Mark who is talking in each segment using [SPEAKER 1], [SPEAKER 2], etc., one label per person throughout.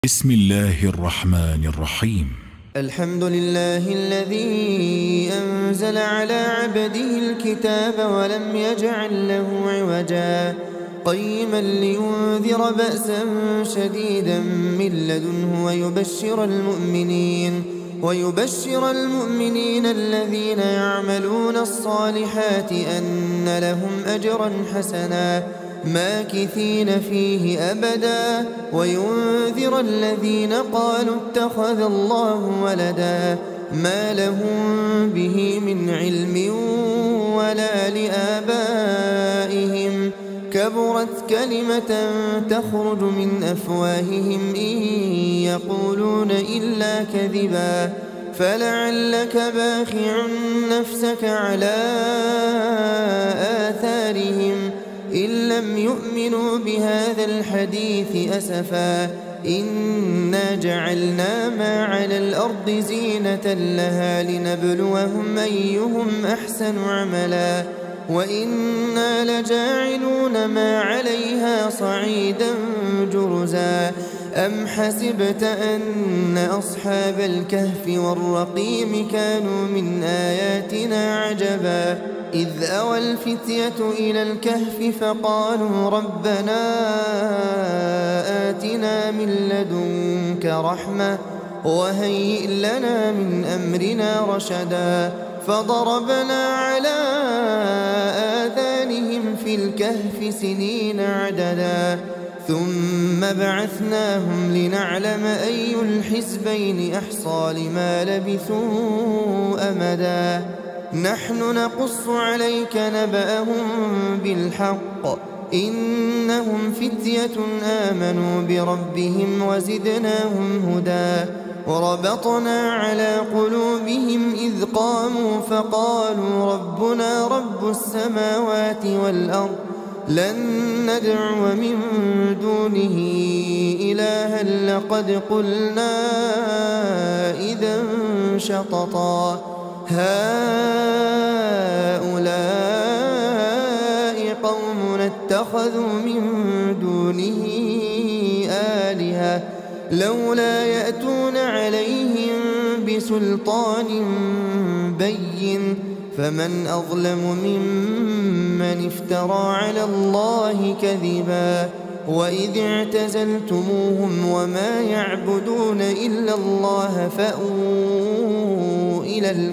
[SPEAKER 1] بسم الله الرحمن الرحيم.
[SPEAKER 2] الحمد لله الذي أنزل على عبده الكتاب ولم يجعل له عوجا قيما لينذر بأسا شديدا من لدنه ويبشر المؤمنين الذين يعملون الصالحات أن لهم أجرا حسنا ماكثين فيه أبدا وينذر الذين قالوا اتخذ الله ولدا ما لهم به من علم ولا لآبائهم كبرت كلمة تخرج من أفواههم إن يقولون إلا كذبا فلعلك باخع نفسك على آثارهم إن لم يؤمنوا بهذا الحديث أسفا إنا جعلنا ما على الأرض زينة لها لنبلوهم أيهم أحسن عملا وإنا لجاعلون ما عليها صعيدا جرزا أم حسبت أن أصحاب الكهف والرقيم كانوا من آياتنا عجبا إذ أوى الفتية إلى الكهف فقالوا ربنا آتنا من لدنك رحمة وهيئ لنا من أمرنا رشدا فضربنا على آذانهم في الكهف سنين عددا ثم بعثناهم لنعلم أي الحزبين أحصى لما لبثوا أمدا نحن نقص عليك نبأهم بالحق إنهم فتية آمنوا بربهم وزدناهم هدى وربطنا على قلوبهم إذ قاموا فقالوا ربنا رب السماوات والأرض لن ندعو من دونه إلها لقد قلنا إذا شططا هؤلاء قومنا اتخذوا من دونه آلهة لولا يأتون عليهم بسلطان بين فمن أظلم ممن افترى على الله كذبا وإذ اعتزلتموهم وما يعبدون إلا الله فأووا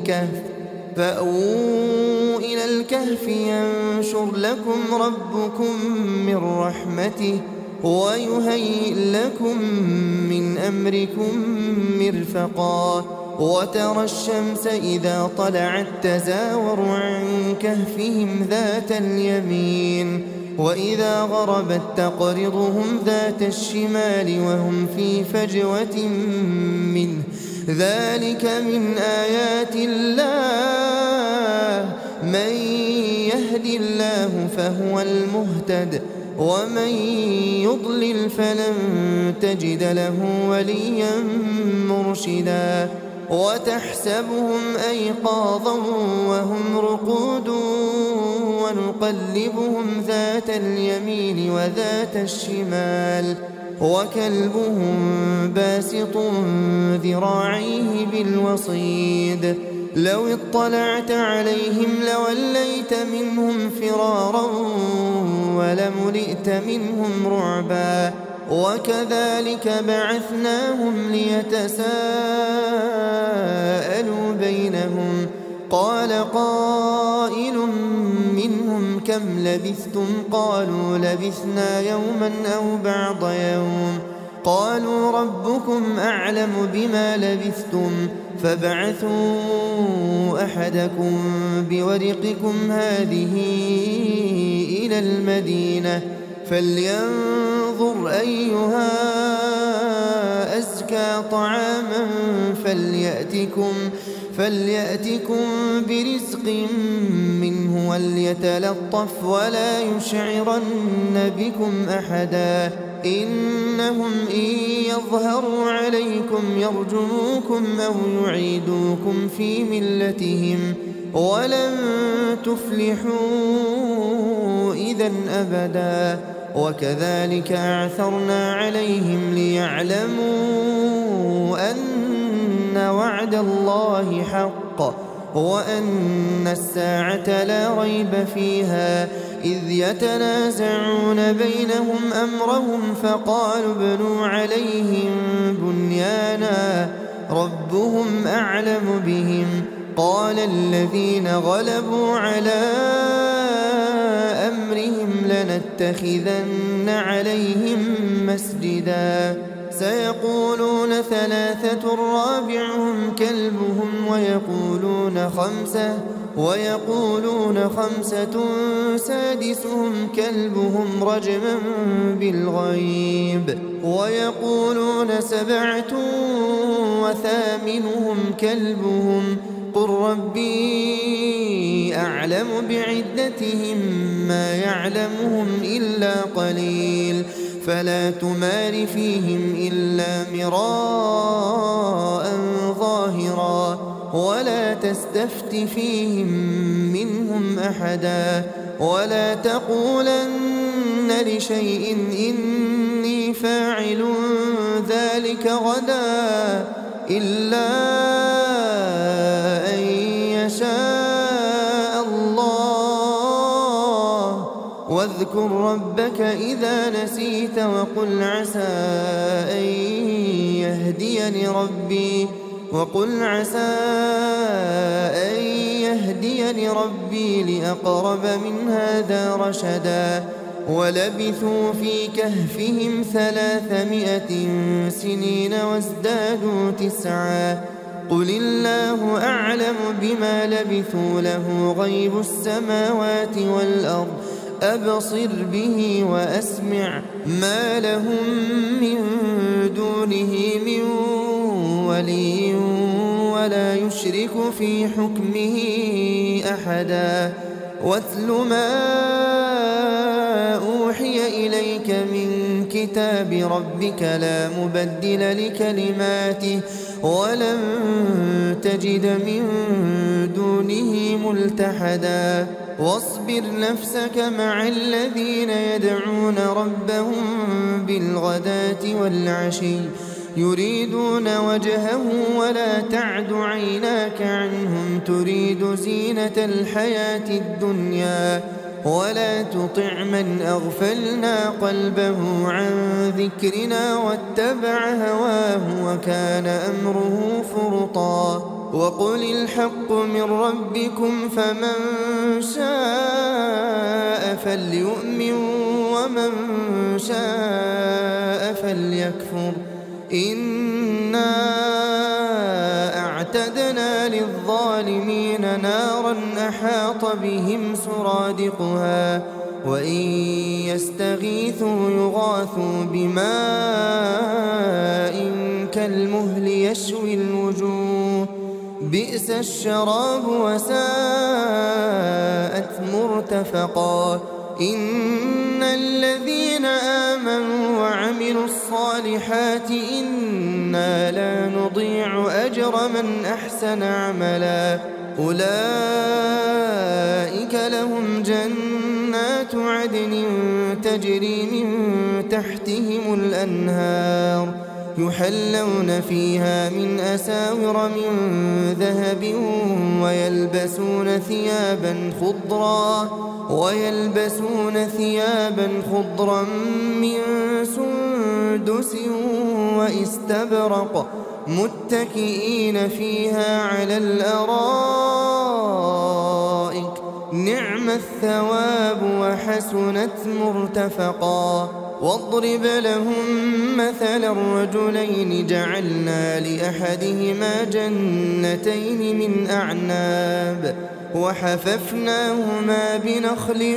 [SPEAKER 2] إلى الكهف ينشر لكم ربكم من رحمته ويهيئ لكم من أمركم مرفقا وترى الشمس إذا طلعت تزاور عن كهفهم ذات اليمين وإذا غربت تقرضهم ذات الشمال وهم في فجوة منه ذلك من آيات الله من يهد الله فهو المهتد ومن يضلل فلن تجد له وليا مرشدا وتحسبهم أيقاظا وهم رقود ونقلبهم ذات اليمين وذات الشمال وكلبهم باسط ذراعيه بالوصيد لو اطلعت عليهم لوليت منهم فرارا ولملئت منهم رعبا وكذلك بعثناهم ليتساءلوا بينهم قال قائل منهم كم لبثتم قالوا لبثنا يوما أو بعض يوم قالوا ربكم أعلم بما لبثتم فابعثوا أحدكم بورقكم هذه إلى المدينة فلينظر أيها أزكى طعاما فليأتكم برزق منه وليتلطف ولا يشعرن بكم أحدا إنهم إن يظهروا عليكم يرجموكم أو يعيدوكم في ملتهم ولن تفلحوا إذا أبدا وكذلك أعثرنا عليهم ليعلموا أن وعد الله حق وأن الساعة لا ريب فيها إذ يتنازعون بينهم أمرهم فقالوا ابنوا عليهم بنيانا ربهم أعلم بهم قال الذين غلبوا على أمرهم لنتخذن عليهم مسجدا سيقولون ثلاثة رابعهم كلبهم ويقولون خمسة سادسهم كلبهم رجما بالغيب ويقولون سبعة وثامنهم كلبهم قل ربي أعلم بعدتهم ما يعلمهم إلا قليل فلا تمار فيهم إلا مراء ظاهرا ولا تستفت فيهم منهم أحدا ولا تقولن لشيء إني فاعل ذلك غدا إلا أن يشاء الله واذكر ربك إذا نسيت وقل عسى أن يهديني ربي لأقرب من هذا رشدا ولبثوا في كهفهم 300 سنين وازدادوا 9 قل الله أعلم بما لبثوا له غيب السماوات والأرض أبصر به وأسمع ما لهم من دونه من ولي ولا يشرك في حكمه أحدا واتل ما أوحي إليك من كتاب ربك لا مبدل لكلماته ولن تجد من دونه ملتحدا واصبر نفسك مع الذين يدعون ربهم بالغداة والعشي يريدون وجهه ولا تعد عيناك عنهم تريد زينة الحياة الدنيا ولا تطع من أغفلنا قلبه عن ذكرنا واتبع هواه وكان أمره فرطا وقل الحق من ربكم فمن شاء فليؤمن ومن شاء فليكفر إنا أعتدنا للظالمين نارا أحاط بهم سرادقها وإن يستغيثوا يغاثوا بماء كالمهل يشوي الوجوه بئس الشراب وساءت مرتفقا إن الذين آمنوا وعملوا الصالحات إنا لا نضيع أجر من أحسن عملا أولئك لهم جنات عدن تجري من تحتهم الأنهار يحلون فيها من أساور من ذهب ويلبسون ثيابا خضرا من سندس واستبرق متكئين فيها على الأرائك نعم الثواب وحسنت مرتفقا واضرب لهم مثلا الرجلين جعلنا لأحدهما جنتين من أعناب وحففناهما بنخل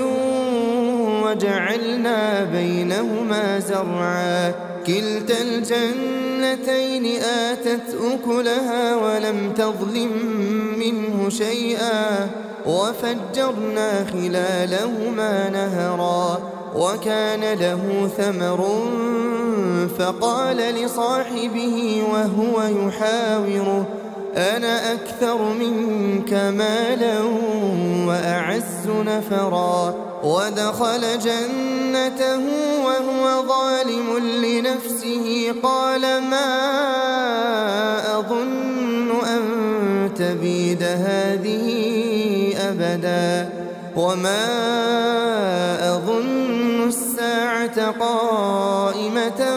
[SPEAKER 2] وجعلنا بينهما زرعا كلتا الجنتين آتت أكلها ولم تظلم منه شيئا وفجرنا خلالهما نهرا وكان له ثمر فقال لصاحبه وهو يحاوره أنا أكثر منك مالا وأعز نفرا ودخل جنته وهو ظالم لنفسه قال ما أظن أن تبيد هذه أبدا وما أظن الساعة قائمة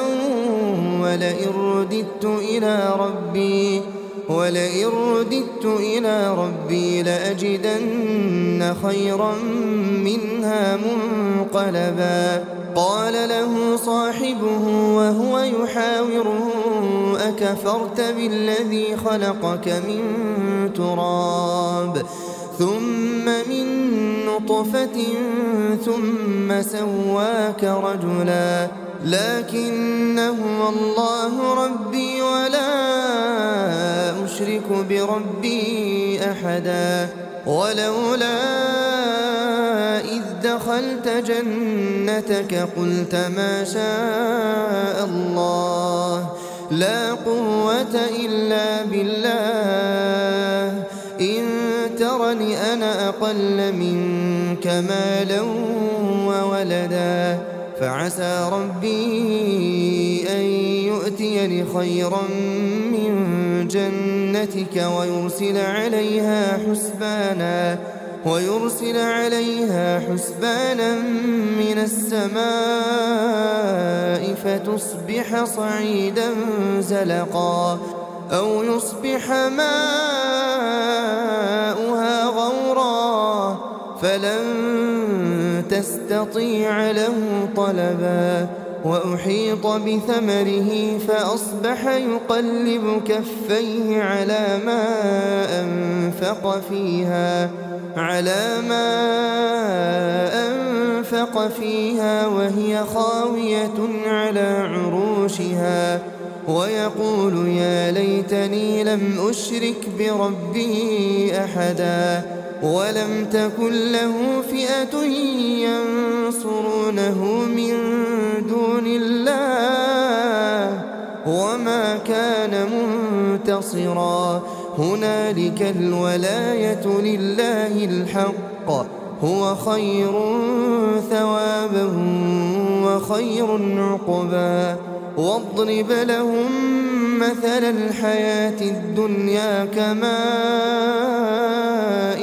[SPEAKER 2] ولئن رددت إلى ربي لأجدن خيرا منها منقلبا قال له صاحبه وهو يحاوره أكفرت بالذي خلقك من تراب ثم من نطفة ثم سواك رجلا لكن هو الله ربي ولا أشرك بربي أحدا ولولا إذ دخلت جنتك قلت ما شاء الله لا قوة إلا بالله إن ترني أنا أقل منك مالا وولدا فعسى ربي أن يؤتيني خيرا من جنتك ويرسل عليها حسبانا من السماء فتصبح صعيدا زلقا أو يصبح ماؤها غورا فلن تستطيع له طلبا وأحيط بثمره فأصبح يقلب كفيه على ما أنفق فيها وهي خاوية على عروشها ويقول يا ليتني لم أشرك بربي أحدا ولم تكن له فئة ينصرونه من دون الله وما كان منتصرا هنالك الولاية لله الحق هو خير ثوابا وخير عقبا واضرب لهم مثل الحياة الدنيا كماء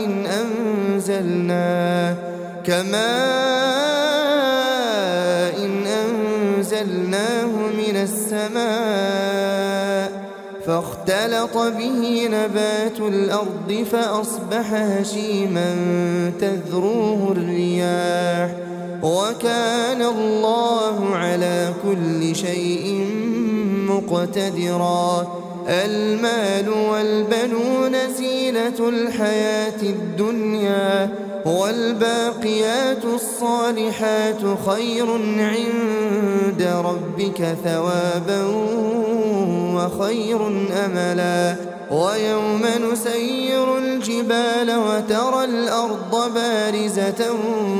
[SPEAKER 2] إن أنزلناه من السماء فاختلط به نبات الأرض فأصبح هشيما تذروه الرياح وكان الله على كل شيء مقتدرا المال والبنون زينة الحياة الدنيا والباقيات الصالحات خير عند ربك ثوابا وخير أملا ويوم نسير الجبال وترى الأرض بارزة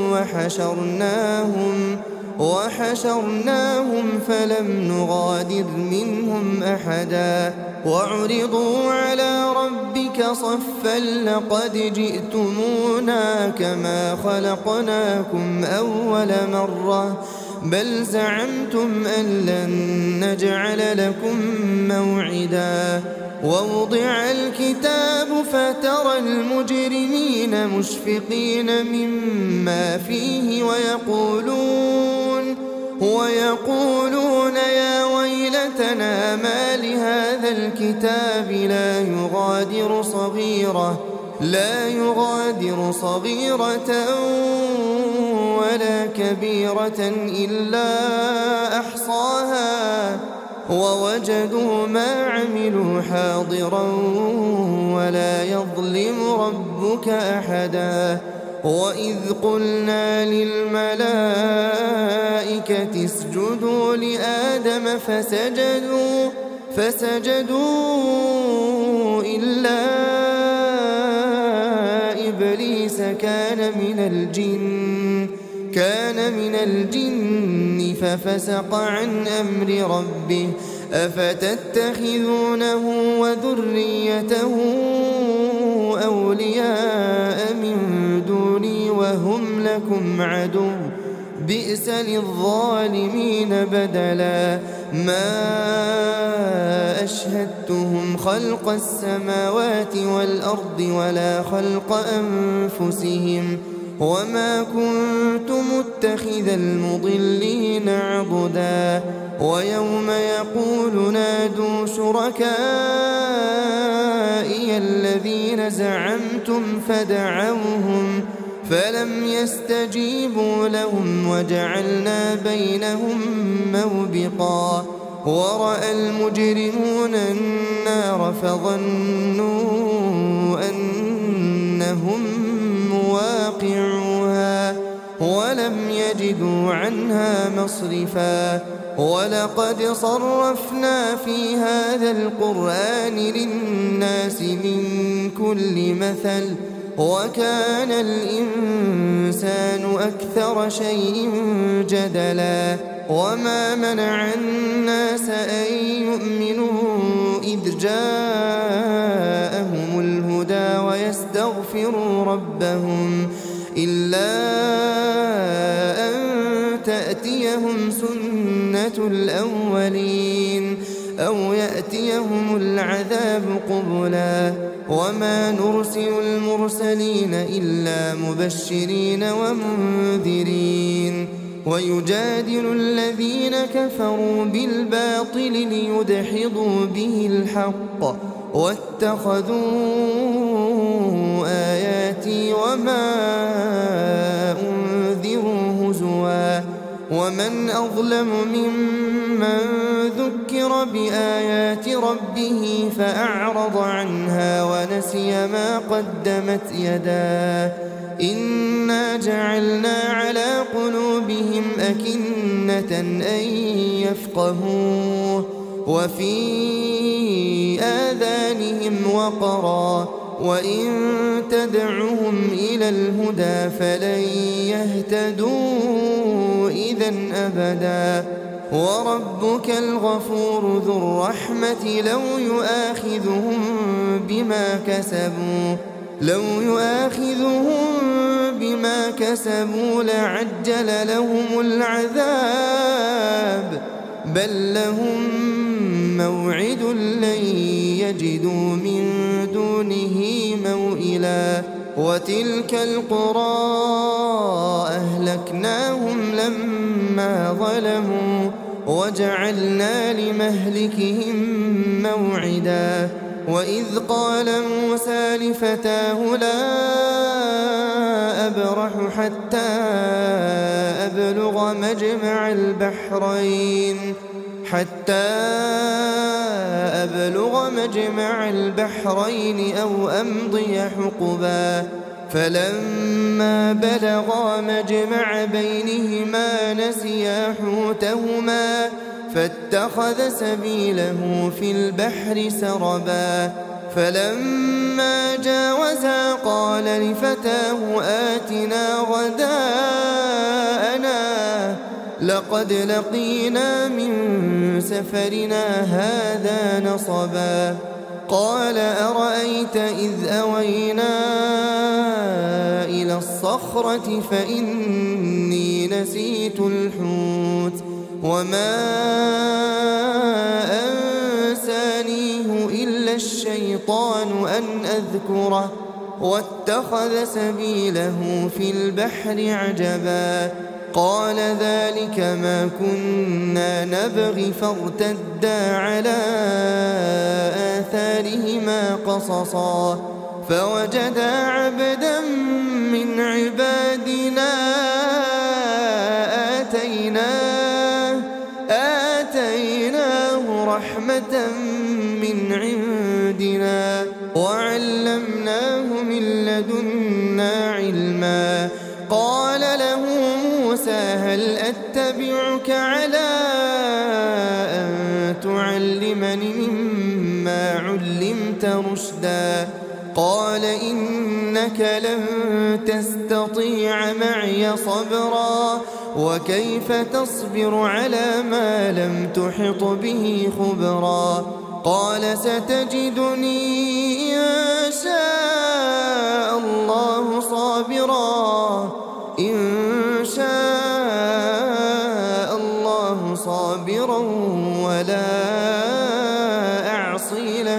[SPEAKER 2] وحشرناهم فلم نغادر منهم أحدا وعرضوا على ربك صفا لقد جئتمونا كما خلقناكم أول مرة بل زعمتم أن لن نجعل لكم موعدا ووضع الكتاب فترى المجرمين مشفقين مما فيه ويقولون يا ويلتنا ما لهذا الكتاب لا يغادر صغيرة ولا كبيرة إلا أحصاها ووجدوا ما عملوا حاضرا ولا يظلم ربك أحدا وإذ قلنا للملائكة اسجدوا لآدم فسجدوا إلا إبليس كان من الجن ففسق عن أمر ربه أفتتخذونه وذريته أولياء من دوني وهم لكم عدو بئس للظالمين بدلا ما أشهدتهم خلق السماوات والأرض ولا خلق أنفسهم وما كنت متخذ المضلين عضدا ويوم يقول نادوا شركائي الذين زعمتم فدعوهم فلم يستجيبوا لهم وجعلنا بينهم موبقا ورأى المجرمون النار فظنوا أنهم مواقعوها ولم يجدوا عنها مصرفا ولقد صرفنا في هذا القرآن للناس من كل مثل وكان الإنسان أكثر شيء جدلا وما منع الناس أن يؤمنوا إذ جاءهم الهدى ويستغفروا ربهم إلا أن تأتيهم سنة الأولين أو يأتيهم العذاب قبلا وما نرسل المرسلين إلا مبشرين ومنذرين ويجادل الذين كفروا بالباطل ليدحضوا به الحق واتخذوا آياتي وما أنذروا هزوا ومن أظلم ممن ذكر بآيات ربه فأعرض عنها ونسي ما قدمت يداه إنا جعلنا على قلوبهم أكنة أن يفقهوه وفي آذانهم وقرا وإن تدعهم إلى الهدى فلن يهتدوا إذا أبدا وربك الغفور ذو الرحمة لو يؤاخذهم بما كسبوا لعجل لهم العذاب بل لهم موعد لن يجدوا من دونه موئلا وتلك القرى أهلكناهم لما ظلموا وجعلنا لمهلكهم موعدا وإذ قال موسى لفتاه لا أبرح حتى أبلغ مجمع البحرين أو أمضي حقبا فلما بلغا مجمع بينهما نسيا حوتهما فاتخذ سبيله في البحر سربا فلما جاوزا قال لفتاه آتنا غداءنا لقد لقينا من سفرنا هذا نصبا قال أرأيت إذ أوينا إلى الصخرة فإني نسيت الحوت وما أنسانيه إلا الشيطان أن أذكره واتخذ سبيله في البحر عجبا قال ذلك ما كنا نبغي فارتدا على آثارهما قصصا فوجدا عبدا من عبادنا آتيناه رحمة من عندنا وعلمناه من لدنا علما قال له موسى هل أتبعك على أن تعلمني مما علمت رشدا قال إنك لن تستطيع معي صبرا وكيف تصبر على ما لم تحط به خبرا قال ستجدني إن شاء الله صابرا إن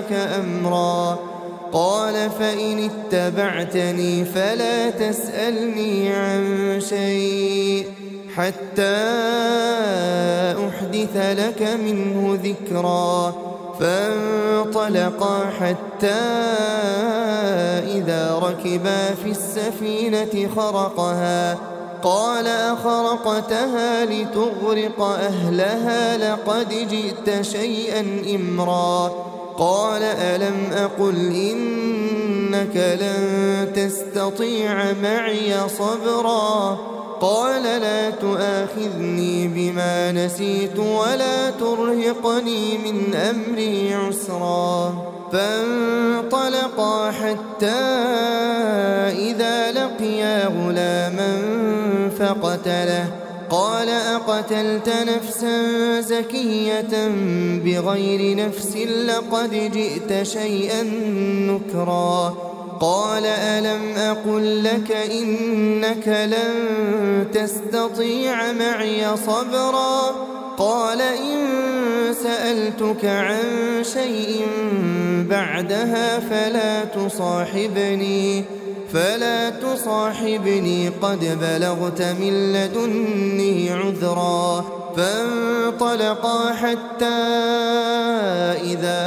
[SPEAKER 2] معك أمرا. قال فإن اتبعتني فلا تسألني عن شيء حتى أحدث لك منه ذكرا. فانطلقا حتى إذا ركبا في السفينة خرقها قال أخرقتها لتغرق أهلها لقد جئت شيئا إمرا. قال ألم أقل إنك لن تستطيع معي صبرا. قال لا تؤاخذني بما نسيت ولا ترهقني من أمري عسرا. فانطلقا حتى إذا لقيا غلاما فقتله. قال أقتلت نفسا زكية بغير نفس لقد جئت شيئا نكرا. قال ألم أقل لك إنك لن تستطيع معي صبرا. قال إن سألتك عن شيء بعدها فلا تصاحبني قد بلغت من لدني عذرا. فانطلقا حتى إذا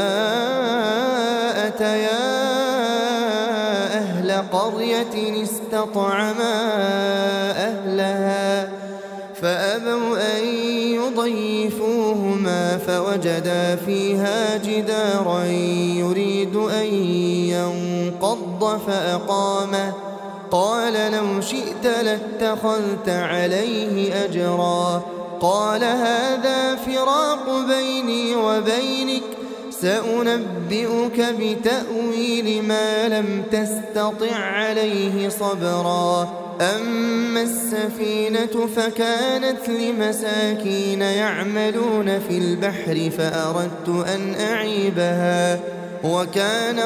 [SPEAKER 2] أتيا أهل قرية استطعما أهلها فأبوا أن يضيفوهما فوجدا فيها جدارا يريد أن ينقض فأقامه. قال لو شئت لاتخذت عليه أجرا. قال هذا فراق بيني وبينك سأنبئك بتأويل ما لم تستطع عليه صبرا. أما السفينة فكانت لمساكين يعملون في البحر فأردت أن أعيبها وكان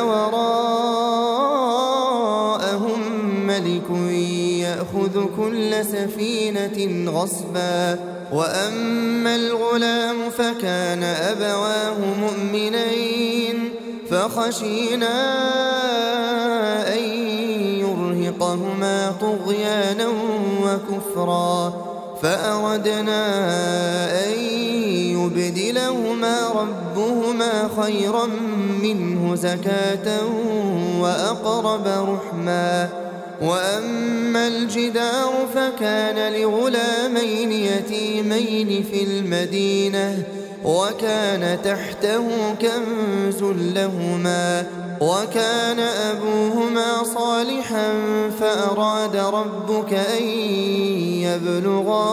[SPEAKER 2] وراءهم ملك يأخذ كل سفينة غصبا. وأما الغلام فكان أبواه مؤمنين فخشينا أن يرهقهما طغيانا وكفرا. فأردنا أن يبدلهما ربهما خيرا منه زكاة وأقرب رحما. وأما الجدار فكان لغلامين يتيمين في المدينة وكان تحته كنز لهما وكان أبوهما صالحا فأراد ربك أن يبلغا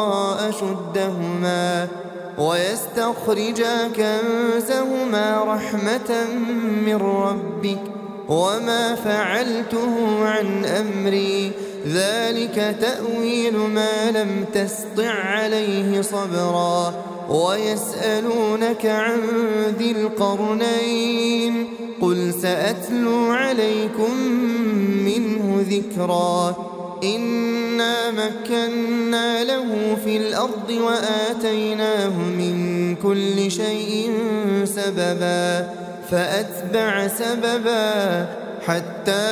[SPEAKER 2] أشدهما ويستخرجا كنزهما رحمة من ربك وما فعلته عن أمري ذلك تأويل ما لم تسطع عليه صبرا. ويسألونك عن ذي القرنين قل سأتلو عليكم منه ذكرا. إنا مكنا له في الأرض وآتيناه من كل شيء سببا فأتبع سببا حتى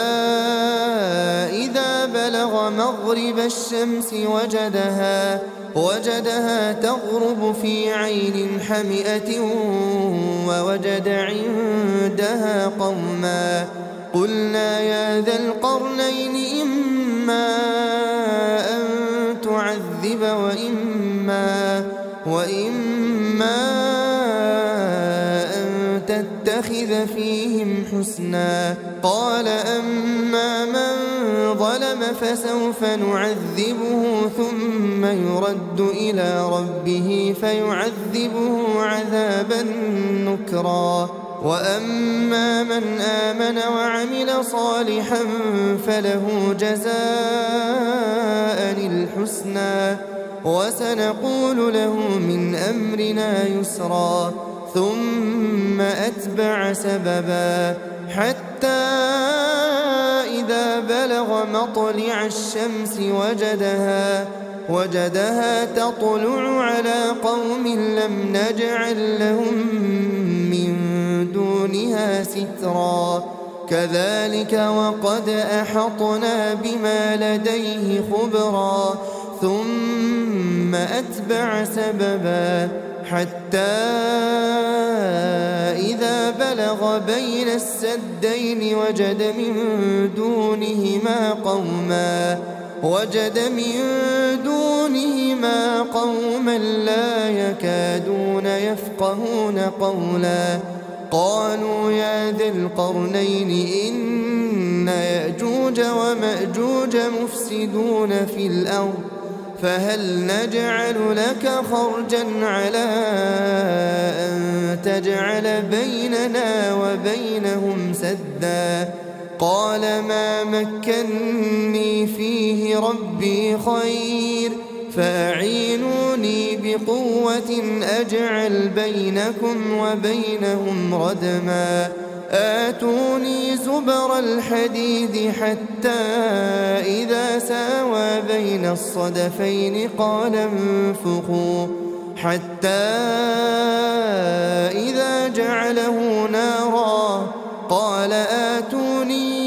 [SPEAKER 2] إذا بلغ مغرب الشمس وجدها تغرب في عين حمئة ووجد عندها قوما. قلنا يا ذا القرنين إما أن تعذب وإما أن تتخذ فيهم حسنا. قال أما من ظلم فسوف نعذبه ثم يرد إلى ربه فيعذبه عذابا نكرا. وأما من آمن وعمل صالحا فله جزاء الحسنى وسنقول له من أمرنا يسرا. ثم أتبع سببا حتى إذا بلغ مطلع الشمس وجدها تطلع على قوم لم نجعل لهم من دون دونها سترا كذلك وقد أحطنا بما لديه خبرا ثم أتبع سببا حتى إذا بلغ بين السدين وجد من دونهما قوما لا يكادون يفقهون قولا قالوا يا ذا القرنين إن يأجوج ومأجوج مفسدون في الأرض فهل نجعل لك خرجا على أن تجعل بيننا وبينهم سدا قال ما مكني فيه ربي خير فأعينوني بقوة أجعل بينكم وبينهم ردما آتوني زبر الحديد حتى إذا ساوى بين الصدفين قال انفخوا حتى إذا جعله نارا قال آتوني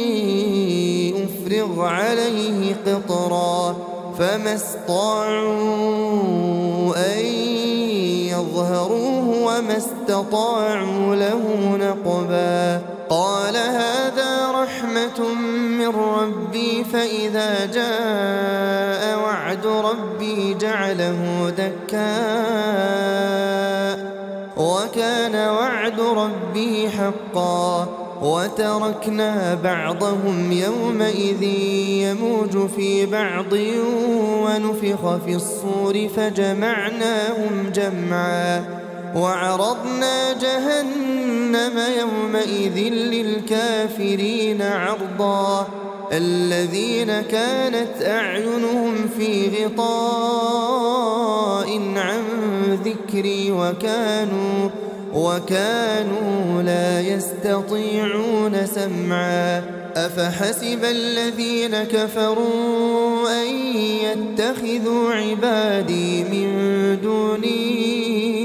[SPEAKER 2] أفرغ عليه قطرا فما استطاعوا أن يظهروه وما استطاعوا له نقبا قال هذا رحمة من ربي فإذا جاء وعد ربي جعله دكاء وكان وعد ربي حقا وتركنا بعضهم يومئذ يموج في بعض ونفخ في الصور فجمعناهم جمعا وعرضنا جهنم يومئذ للكافرين عرضا الذين كانت أعينهم في غطاء عن ذكري وكانوا لا يستطيعون سمعا أفحسب الذين كفروا أن يتخذوا عبادي من دوني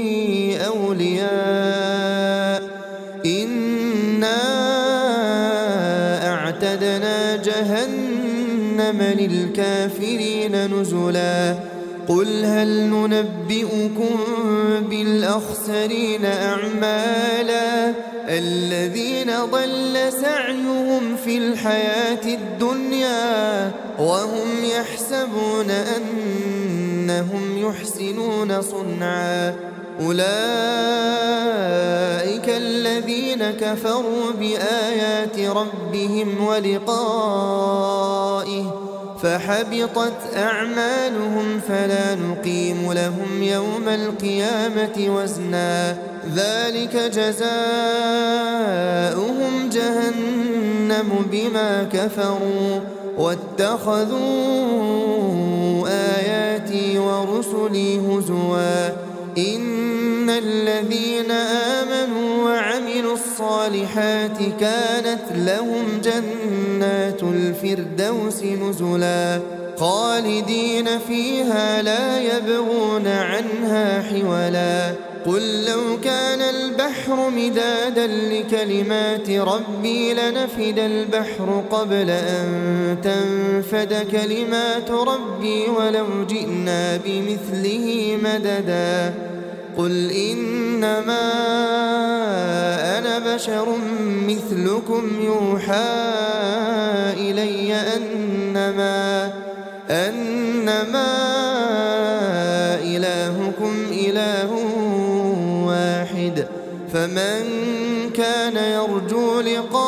[SPEAKER 2] أولياء إنا أعتدنا جهنم للكافرين نزلا قل هل ننبئكم بالأخسرين أعمالا الذين ضل سعيهم في الحياة الدنيا وهم يحسبون أنهم يحسنون صنعا أولئك الذين كفروا بآيات ربهم ولقائه فحبطت أعمالهم فلا نقيم لهم يوم القيامة وزنا ذلك جزاؤهم جهنم بما كفروا واتخذوا آياتي ورسلي هزوا إن الذين آمنوا وعملوا الصالحات كانت لهم جنات الفردوس نزلا خالدين فيها لا يبغون عنها حولا قل لو كان البحر مدادا لكلمات ربي لنفد البحر قبل أن تنفد كلمات ربي ولو جئنا بمثله مددا قل إنما أنا بشر مثلكم يوحى إلي أنما إلهكم إله واحد فمن كان يرجو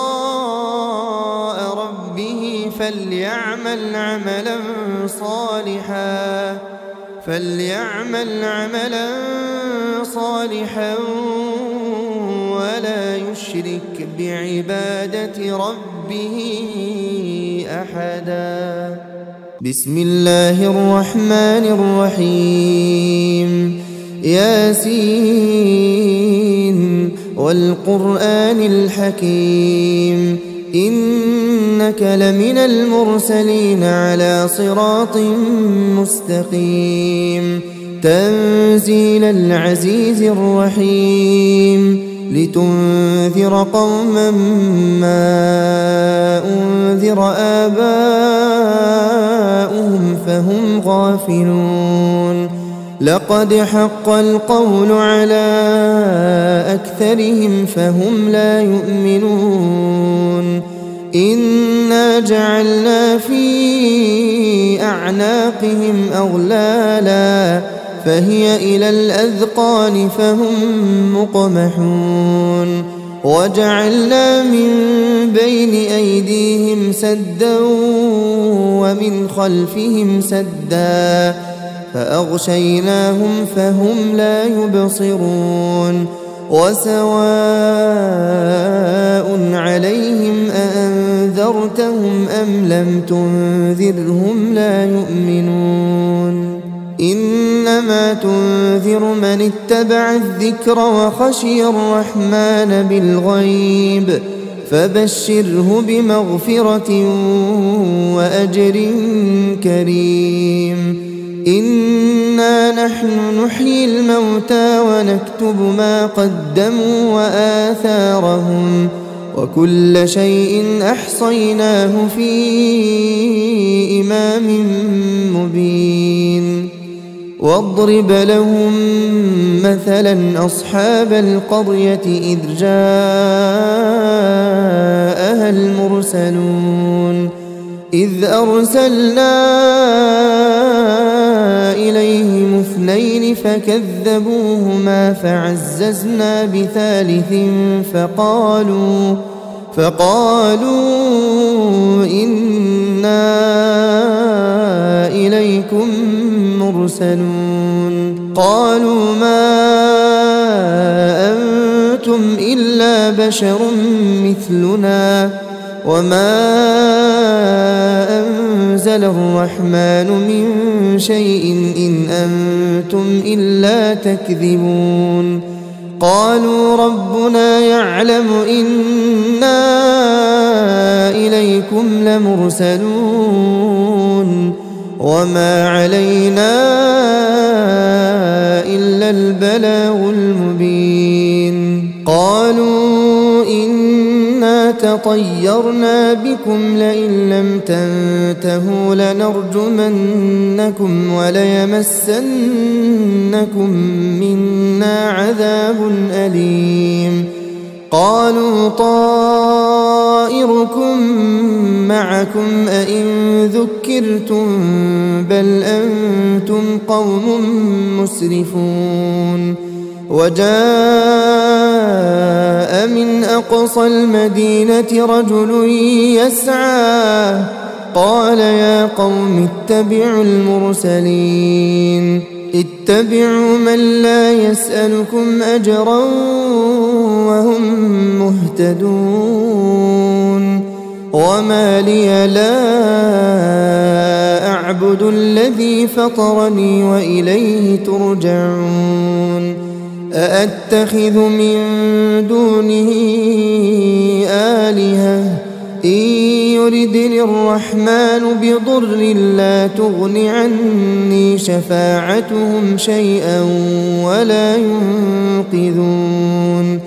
[SPEAKER 2] لقاء ربه فليعمل عملا صالحا ولا يشرك بعبادة ربه أحدا بسم الله الرحمن الرحيم ياسين والقرآن الحكيم إنك لمن المرسلين على صراط مستقيم تنزيل العزيز الرحيم لتنذر قوما ما أنذر آباؤهم فهم غافلون لقد حق القول على أكثرهم فهم لا يؤمنون إنا جعلنا في أعناقهم أغلالا فهي إلى الأذقان فهم مقمحون وجعلنا من بين أيديهم سدا ومن خلفهم سدا فأغشيناهم فهم لا يبصرون وسواء عليهم أأنذرتهم أم لم تنذرهم لا يؤمنون إنما تنذر من اتبع الذكر وخشي الرحمن بالغيب فبشره بمغفرة وأجر كريم إنا نحن نحيي الموتى ونكتب ما قدموا وآثارهم وكل شيء أحصيناه في إمام مبين واضرب لهم مثلا أصحاب القرية إذ جاءها المرسلون إذ أرسلنا إليهم اثنين فكذبوهما فعززنا بثالث فقالوا إنا إليكم مرسلون قالوا ما أنتم إلا بشر مثلنا وما أنزل الرحمن من شيء إن أنتم إلا تكذبون قالوا ربنا يعلم إنا إليكم لمرسلون وما علينا إلا البلاغ المبين قالوا إنا تطيرنا بكم لئن لم تنتهوا لنرجمنكم وليمسنكم منا عذاب أليم قالوا طائركم معكم أئن ذكرتم بل أنتم قوم مسرفون وجاء من أقصى المدينة رجل يسعى قال يا قوم اتبعوا المرسلين اتبعوا من لا يسألكم أجرا وهم مهتدون وما لي لا أعبد الذي فطرني وإليه ترجعون أأتخذ من دونه آلهة إن يردني الرحمن بضر لا تغن عني شفاعتهم شيئا ولا ينقذون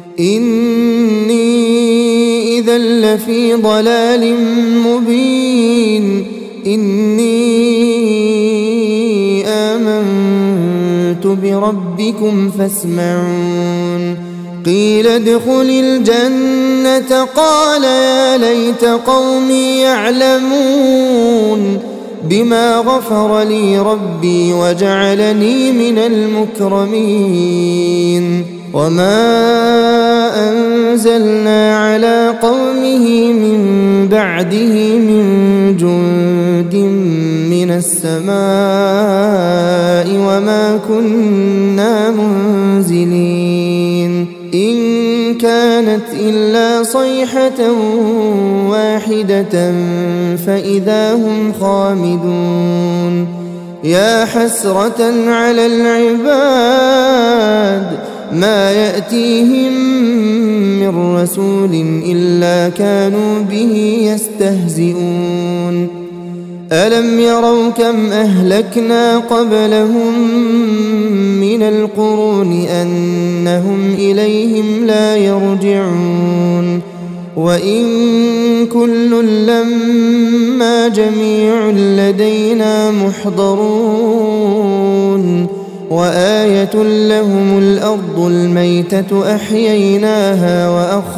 [SPEAKER 2] إني إذا لفي ضلال مبين إني آمنت بربكم فاسمعون قيل ادخل الجنة قال يا ليت قومي يعلمون بما غفر لي ربي وجعلني من المكرمين وما أنزلنا على قومه من بعده من جند من السماء وما كنا منزلين إن كانت إلا صيحة واحدة فإذا هم خامدون يا حسرة على العباد ما يأتيهم من رسول إلا كانوا به يستهزئون ألم يروا كم أهلكنا قبلهم من القرون أنهم إليهم لا يرجعون وإن كل لما جميع لدينا محضرون وآية لهم الأرض الميتة أحييناها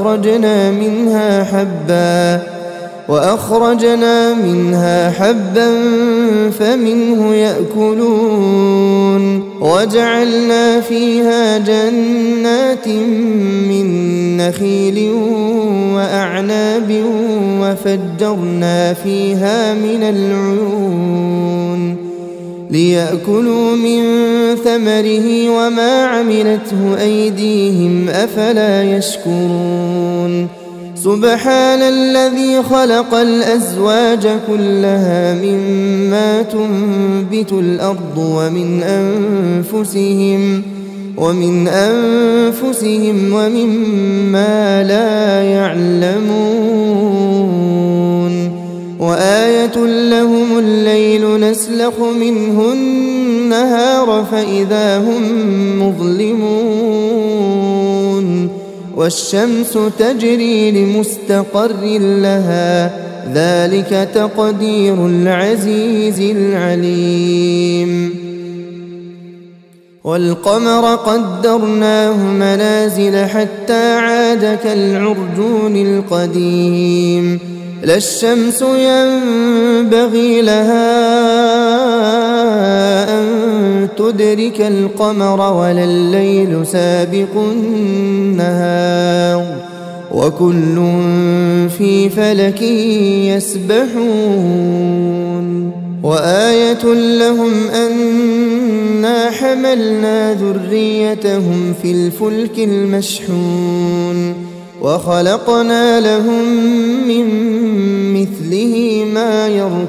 [SPEAKER 2] وأخرجنا منها حبا فمنه يأكلون وجعلنا فيها جنات من نخيل وأعناب وفجرنا فيها من العيون ليأكلوا من ثمره وما عملته أيديهم أفلا يشكرون سبحان الذي خلق الأزواج كلها مما تنبت الأرض ومن أنفسهم ومما لا يعلمون وآية لهم الليل نسلخ منه النهار فإذا هم مظلمون والشمس تجري لمستقر لها ذلك تقدير العزيز العليم والقمر قدرناه منازل حتى عاد كالعرجون القديم لا الشمس ينبغي لها أن تدرك القمر ولا الليل سابق النهار وكل في فلك يسبحون وآية لهم أنا حملنا ذريتهم في الفلك المشحون وخلقنا لهم من مثله ما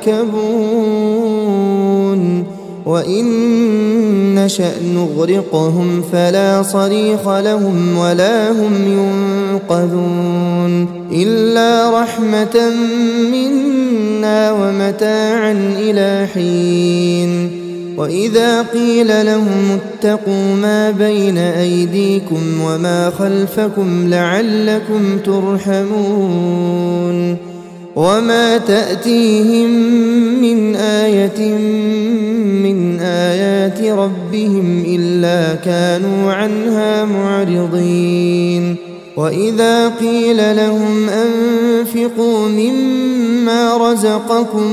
[SPEAKER 2] يركبون وإن نشأ نغرقهم فلا صريخ لهم ولا هم ينقذون إلا رحمة منا ومتاعا إلى حين وإذا قيل لهم اتقوا ما بين أيديكم وما خلفكم لعلكم ترحمون وما تأتيهم من آية من آيات ربهم إلا كانوا عنها معرضين وإذا قيل لهم أنفقوا مما رزقكم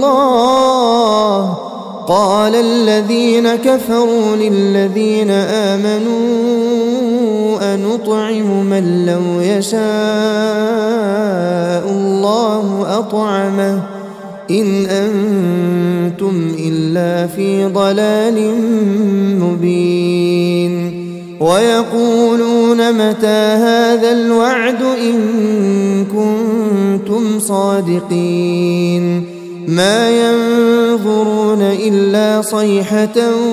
[SPEAKER 2] الله قال الذين كفروا للذين آمنوا أنطعم من لو يشاء الله أطعمه إن أنتم إلا في ضلال مبين ويقولون متى هذا الوعد إن كنتم صادقين ما ينظرون إلا صيحة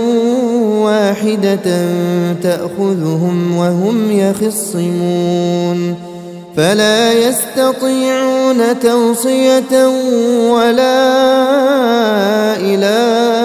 [SPEAKER 2] واحدة تأخذهم وهم يخصمون فلا يستطيعون توصية ولا إلى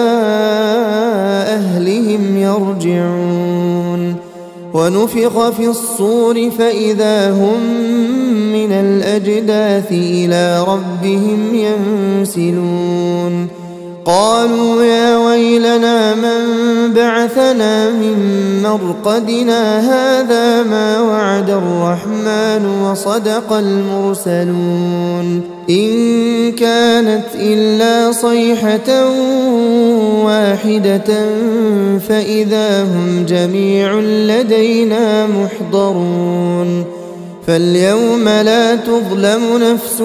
[SPEAKER 2] أهلهم يرجعون ونفخ في الصور فإذا هم من الأجداث إلى ربهم ينسلون قالوا يا ويلنا من بعثنا من مرقدنا هذا ما وعد الرحمن وصدق المرسلون إن كانت إلا صيحة واحدة فإذا هم جميع لدينا محضرون فاليوم لا تظلم نفس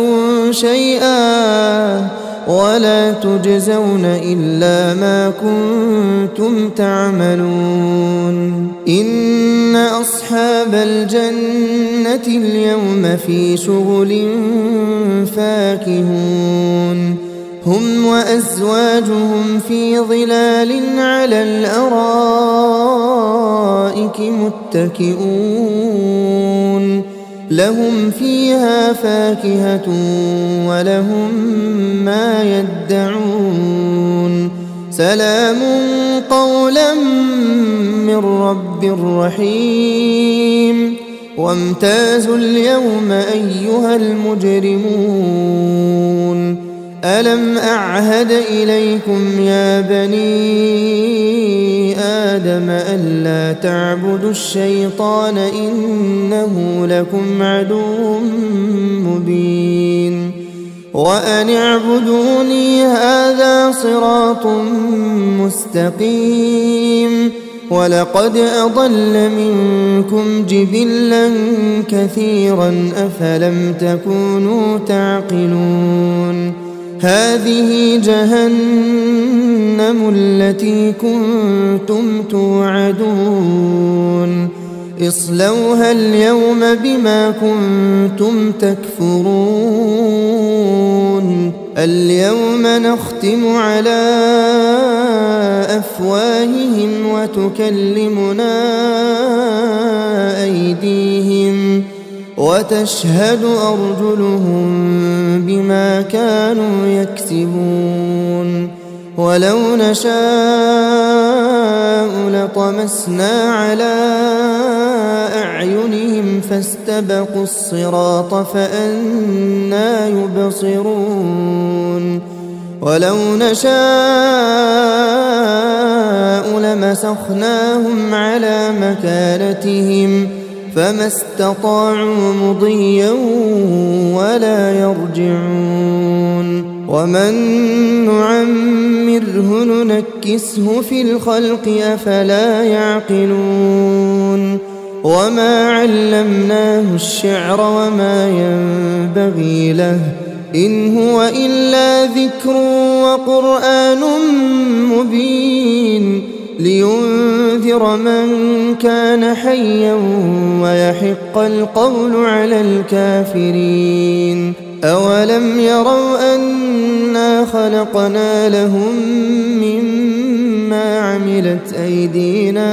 [SPEAKER 2] شيئا ولا تجزون إلا ما كنتم تعملون إن أصحاب الجنة اليوم في شغل فاكهون هم وأزواجهم في ظلال على الأرائك متكئون لهم فيها فاكهة ولهم ما يدعون سلام قولا من رب رحيم وامتازوا اليوم أيها المجرمون ألم أعهد إليكم يا بني آدم ألا تعبدوا الشيطان إنه لكم عدو مبين وأن اعبدوني هذا صراط مستقيم ولقد أضل منكم جبلا كثيرا أفلم تكونوا تعقلون هذه جهنم التي كنتم توعدون اصلوها اليوم بما كنتم تكفرون اليوم نختم على أفواههم وتكلمنا أيديهم وتشهد أرجلهم بما كانوا يكسبون ولو نشاء لطمسنا على أعينهم فاستبقوا الصراط فأنى يبصرون ولو نشاء لمسخناهم على مكانتهم فما استطاعوا مضيا ولا يرجعون ومن نعمره ننكسه في الخلق أفلا يعقلون وما علمناه الشعر وما ينبغي له إن هو إلا ذكر وقرآن مبين لينذر من كان حيا ويحق القول على الكافرين أولم يروا أنا خلقنا لهم مما عملت أيدينا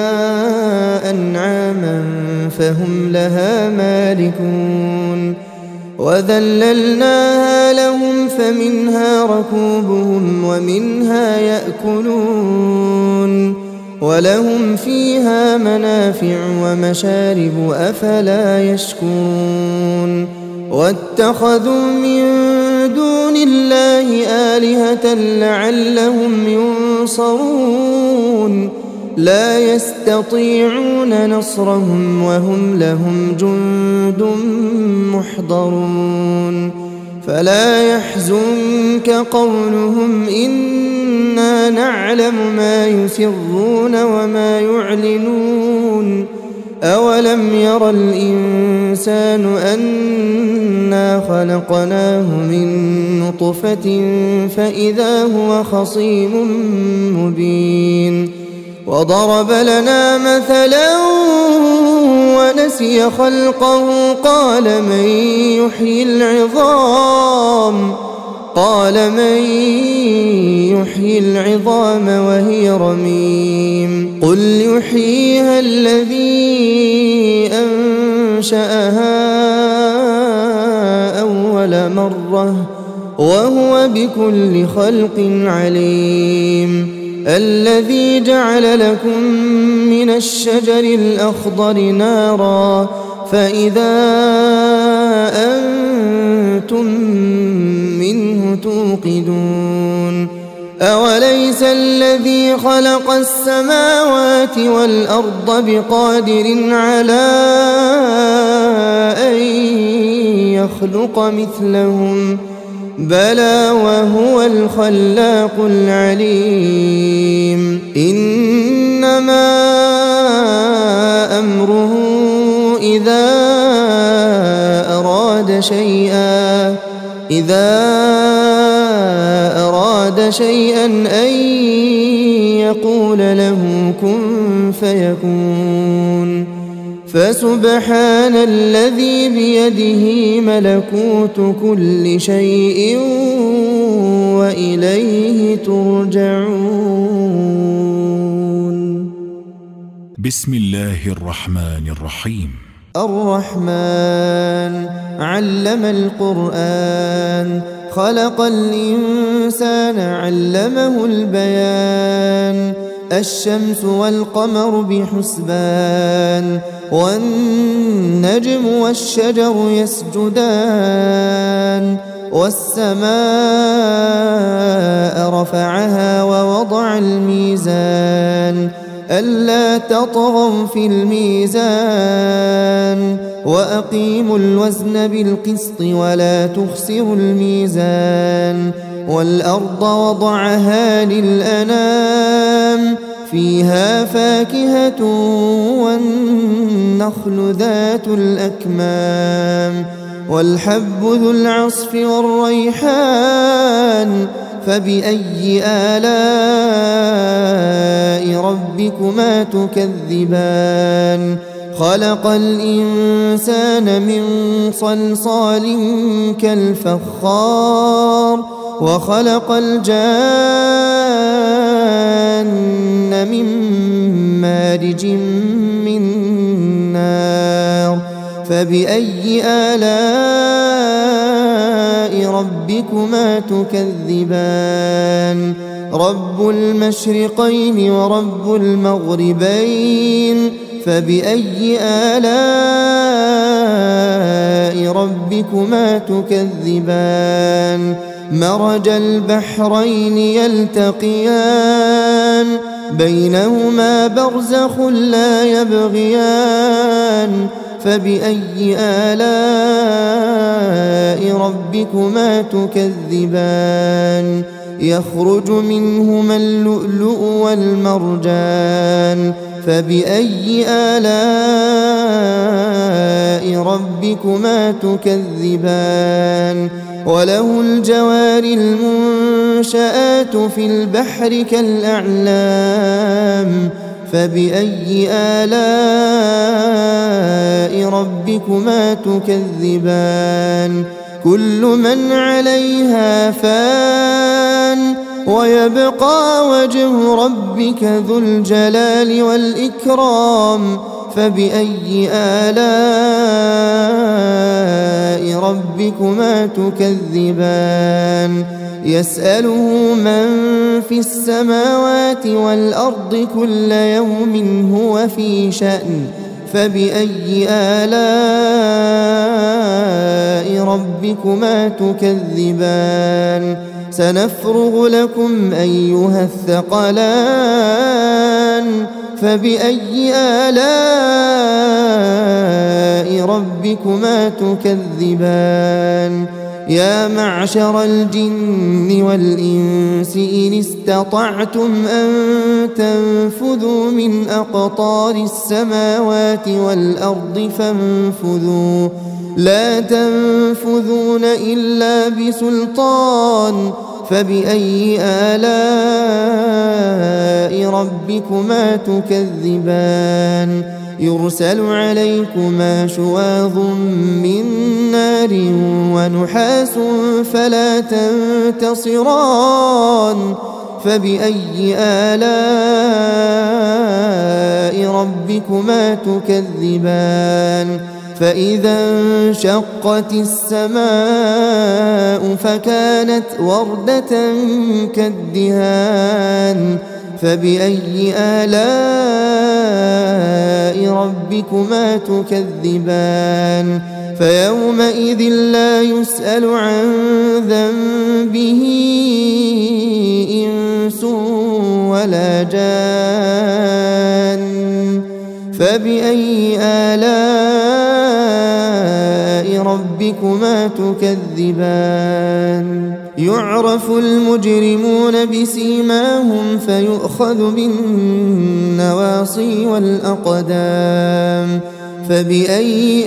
[SPEAKER 2] أنعاما فهم لها مالكون وذللناها لهم فمنها ركوبهم ومنها يأكلون ولهم فيها منافع ومشارب أفلا يشكرون واتخذوا من دون الله آلهة لعلهم ينصرون لا يستطيعون نصرهم وهم لهم جند محضرون فلا يحزنك قولهم إنا نعلم ما يسرون وما يعلنون أولم ير الإنسان أنا خلقناه من نطفة فإذا هو خصيم مبين وضرب لنا مثلا ونسي خلقه قال من يحيي العظام وهي رميم قل يحييها الذي أنشأها أول مرة وهو بكل خلق عليم الذي جعل لكم من الشجر الأخضر نارا فإذا أنتم منه توقدون أوليس الذي خلق السماوات والأرض بقادر على أن يخلق مثلهم بلى وهو الخلاق العليم إنما أمره إذا أراد شيئا أن يقول له كن فيكون فسبحان الذي بيده ملكوت كل شيء وإليه ترجعون
[SPEAKER 1] بسم الله الرحمن الرحيم
[SPEAKER 2] الرحمن علم القرآن خلق الإنسان علمه البيان الشمس والقمر بحسبان والنجم والشجر يسجدان والسماء رفعها ووضع الميزان ألا تطغوا في الميزان وأقيموا الوزن بالقسط ولا تخسروا الميزان والأرض وضعها للأنام فيها فاكهة والنخل ذات الأكمام والحب ذو العصف والريحان فبأي آلاء ربكما تكذبان خلق الإنسان من صلصال كالفخار وخلق الجان من مارج من نار فبأي آلاء ربكما تكذبان رب المشرقين ورب المغربين فبأي آلاء ربكما تكذبان مرج البحرين يلتقيان بينهما برزخ لا يبغيان فبأي آلاء ربكما تكذبان يخرج منهما اللؤلؤ والمرجان فبأي آلاء ربكما تكذبان وله الجوار المنشآت في البحر كالأعلام فبأي آلاء ربكما تكذبان كل من عليها فان ويبقى وجه ربك ذو الجلال والإكرام فبأي آلاء ربكما تكذبان يسأله من في السماوات والأرض كل يوم هو في شأن فبأي آلاء ربكما تكذبان سنفرغ لكم أيها الثقلان فبأي آلاء ربكما تكذبان يا معشر الجن والإنس إن استطعتم أن تنفذوا من أقطار السماوات والأرض فانفذوا لا تنفذون إلا بسلطان فبأي آلاء ربكما تكذبان يرسل عليكما شواظ من نار ونحاس فلا تنتصران فبأي آلاء ربكما تكذبان فإذا انشقت السماء فكانت وردة كالدهان فبأي آلاء ربكما تكذبان فيومئذ لا يسأل عن ذنبه إنس ولا جان فبأي آلاء ربكما تكذبان يعرف المجرمون بسيماهم فيؤخذ بالنواصي والأقدام فبأي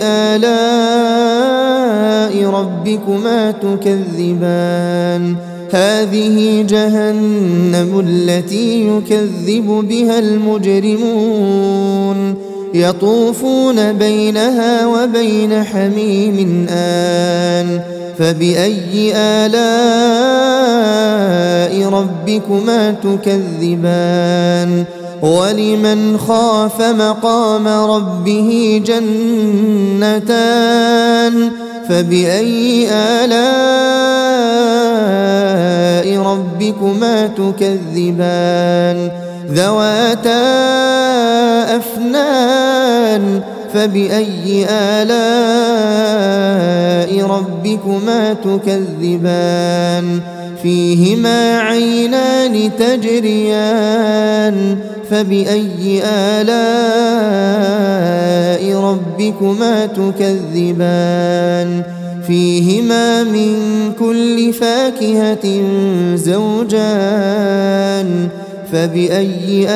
[SPEAKER 2] آلاء ربكما تكذبان هذه جهنم التي يكذب بها المجرمون يطوفون بينها وبين حميم آن فبأي آلاء ربكما تكذبان ولمن خاف مقام ربه جنتان فبأي آلاء ربكما تكذبان ذواتا أفنان فبأي آلاء ربكما تكذبان فيهما عينان تجريان فبأي آلاء ربكما تكذبان فيهما من كل فاكهة زوجان فبأي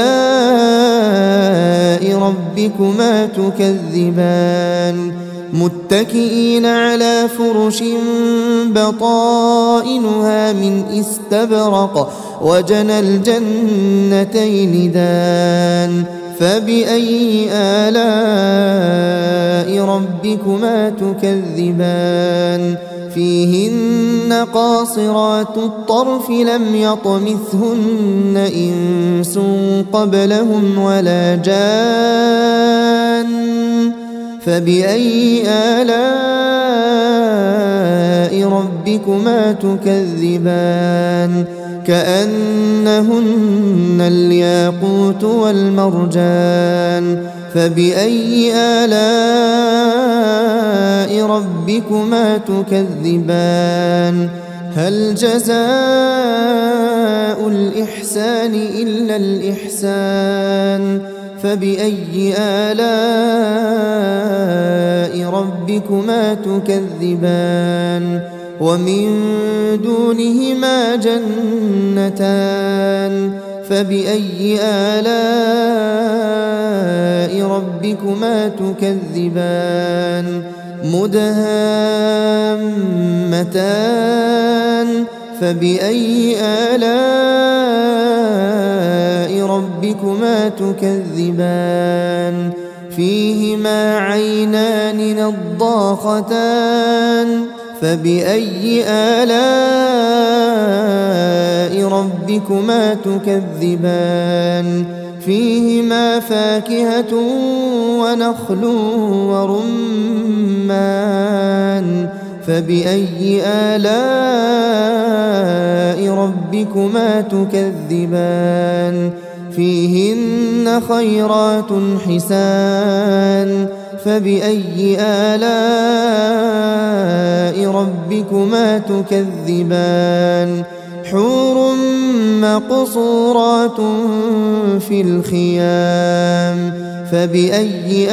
[SPEAKER 2] آلاء ربكما تكذبان متكئين على فرش بطائنها من استبرق وجنى الجنتين دان فبأي آلاء ربكما تكذبان فيهن قاصرات الطرف لم يطمثهن إنس قبلهم ولا جان فبأي آلاء ربكما تكذبان كأنهن الياقوت والمرجان فبأي آلاء ربكما تكذبان هل جزاء الإحسان إلا الإحسان فبأي آلاء ربكما تكذبان ومن دونهما جنتان فبأي آلاء ربكما تكذبان مدهامتان فبأي آلاء ربكما تكذبان فيهما عينان نضاختان فبأي آلاء ربكما تكذبان فيهما فاكهة ونخل ورمان فبأي آلاء ربكما تكذبان فيهن خيرات حسان فبأي آلاء ربكما تكذبان حور مقصورات في الخيام فبأي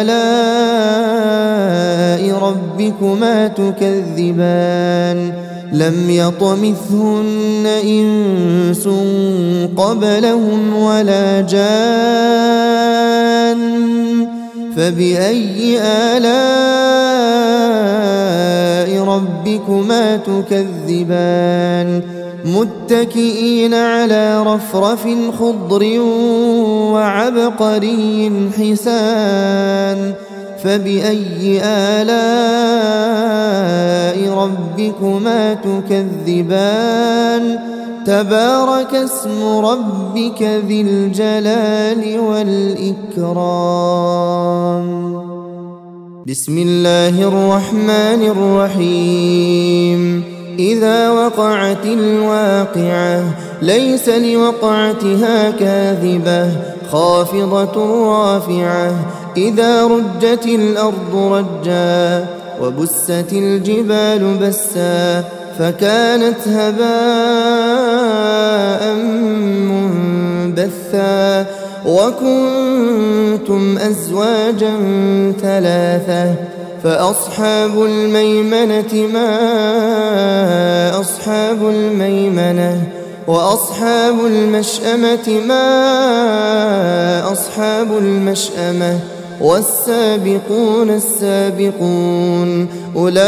[SPEAKER 2] آلاء ربكما تكذبان لم يطمثهن إنس قبلهم ولا جان فبأي آلاء ربكما تكذبان متكئين على رفرف خضر وعبقري حسان فبأي آلاء ربكما تكذبان تبارك اسم ربك ذي الجلال والإكرام بسم الله الرحمن الرحيم إذا وقعت الواقعة ليس لوقعتها كاذبة خافضة رافعة إذا رجت الأرض رجا وبست الجبال بسا فكانت هباء منبثا وكنتم أزواجا ثلاثة فأصحاب الميمنة ما أصحاب الميمنة وأصحاب المشأمة ما أصحاب المشأمة والسابقون السابقون أولئك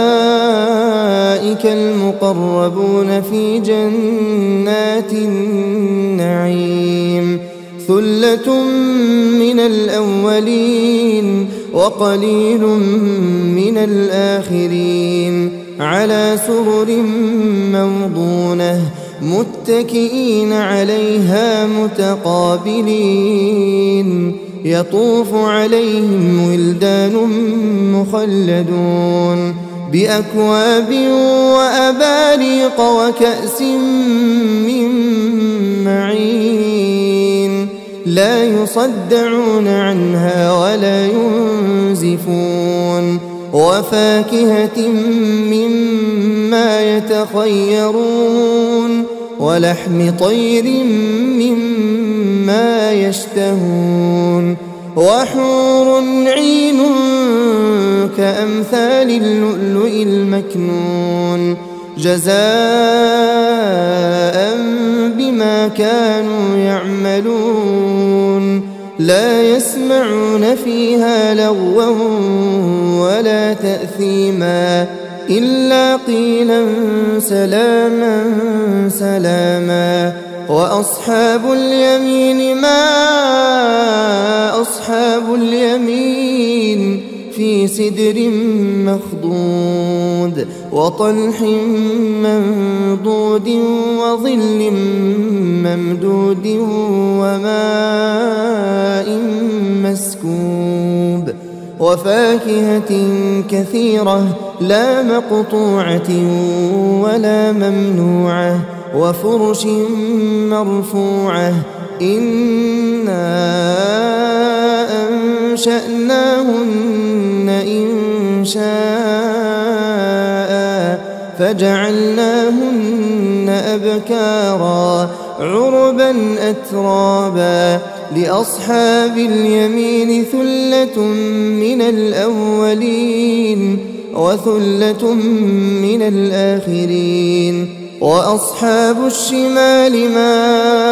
[SPEAKER 2] المقربون في جنات النعيم ثلة من الأولين وقليل من الآخرين على سرر موضونة متكئين عليها متقابلين يطوف عليهم ولدان مخلدون بأكواب وأباريق وكأس من معين لا يصدعون عنها ولا ينزفون وفاكهة مما يتخيرون ولحم طير مما يشتهون وحور عين كأمثال اللؤلؤ المكنون جزاء بما كانوا يعملون لا يسمعون فيها لغوا ولا تأثيما إلا قيلا سلاما سلاما وأصحاب اليمين ما أصحاب اليمين في سدر مخضود وطلح منضود وظل ممدود وماء مسكوب وفاكهة كثيرة لا مقطوعة ولا ممنوعة وفرش مرفوعة إنا أنشأناهن إنشاء فجعلناهن أبكارا عربا أترابا لأصحاب اليمين ثلة من الأولين وثلة من الآخرين وأصحاب الشمال ما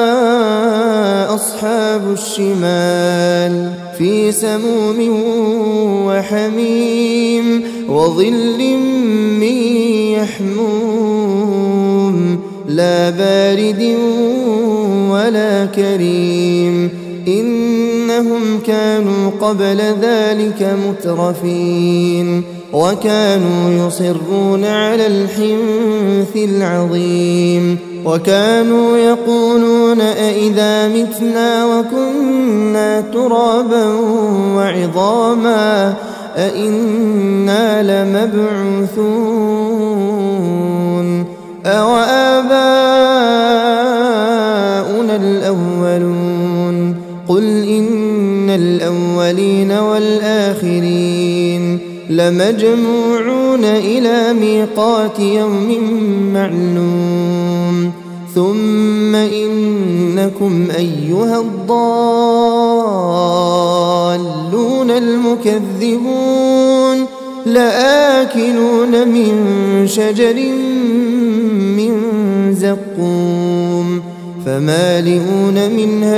[SPEAKER 2] أصحاب الشمال في سموم وحميم وظل من يحموم لا بارد ولا كريم إنهم كانوا قبل ذلك مترفين وكانوا يصرون على الحنث العظيم وكانوا يقولون أئذا متنا وكنا ترابا وعظاما أئنا لمبعوثون أوآباؤنا الأولون قل إن الأولين والآخرين لمجموعون إلى ميقات يوم معلوم ثم إنكم أيها الضالون المكذبون لآكلون من شجر من زقوم فمالئون منها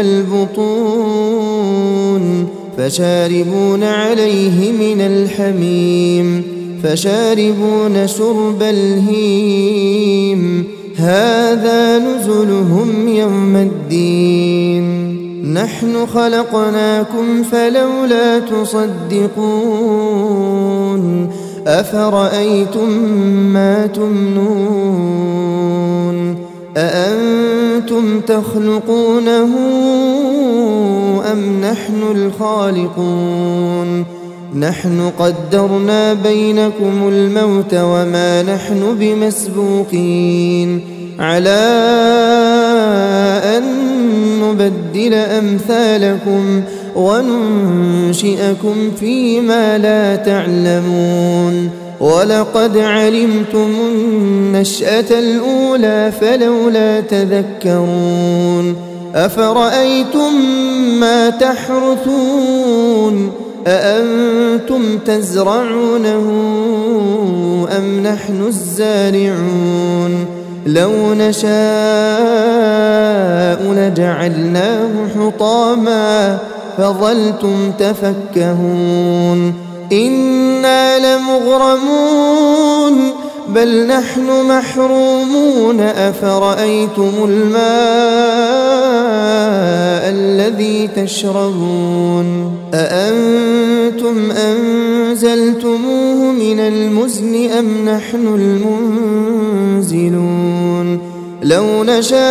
[SPEAKER 2] البطون فشاربون عليه من الحميم فشاربون شرب الهيم هذا نزلهم يوم الدين نحن خلقناكم فلولا تصدقون أفرأيتم ما تمنون أأنتم تخلقونه أم نحن الخالقون نحن قدرنا بينكم الموت وما نحن بمسبوقين على أن نبدل أمثالكم وننشئكم فيما لا تعلمون ولقد علمتم النشأة الأولى فلولا تذكرون أفرأيتم ما تحرثون أأنتم تزرعونه أم نحن الزارعون لو نشاء لجعلناه حطاما فظلتم تفكهون إنا لمغرمون بل نحن محرومون أفرأيتم الماء الذي تشربون أأنتم أنزلتموه من المزن أم نحن المنزلون لو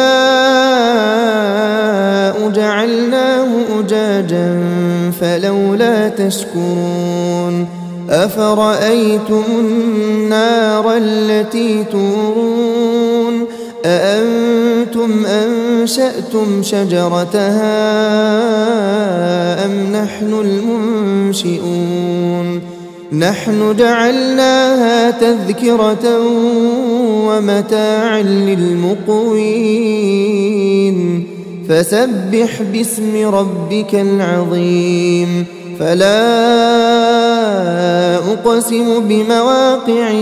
[SPEAKER 2] نشاء جعلناه أجاجا فلولا تشكرون أفرأيتم النار التي تورون أأنتم أنشأتم شجرتها أم نحن المنشئون نحن جعلناها تذكرة ومتاعا للمقوين فسبح باسم ربك العظيم فلا أقسم بمواقع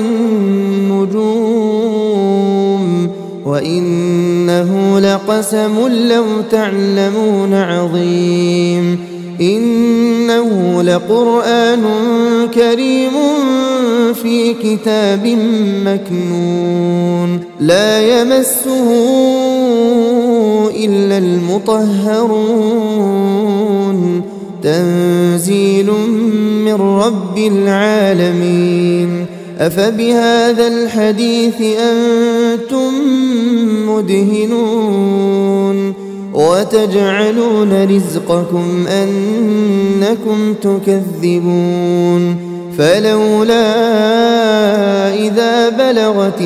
[SPEAKER 2] النجوم وإنه لقسم لو تعلمون عظيم إنه لقرآن كريم في كتاب مكنون لا يمسه إلا المطهرون تنزيل من رب العالمين أفبهذا الحديث أنتم مدهنون وتجعلون رزقكم أنكم تكذبون فلولا إذا بلغت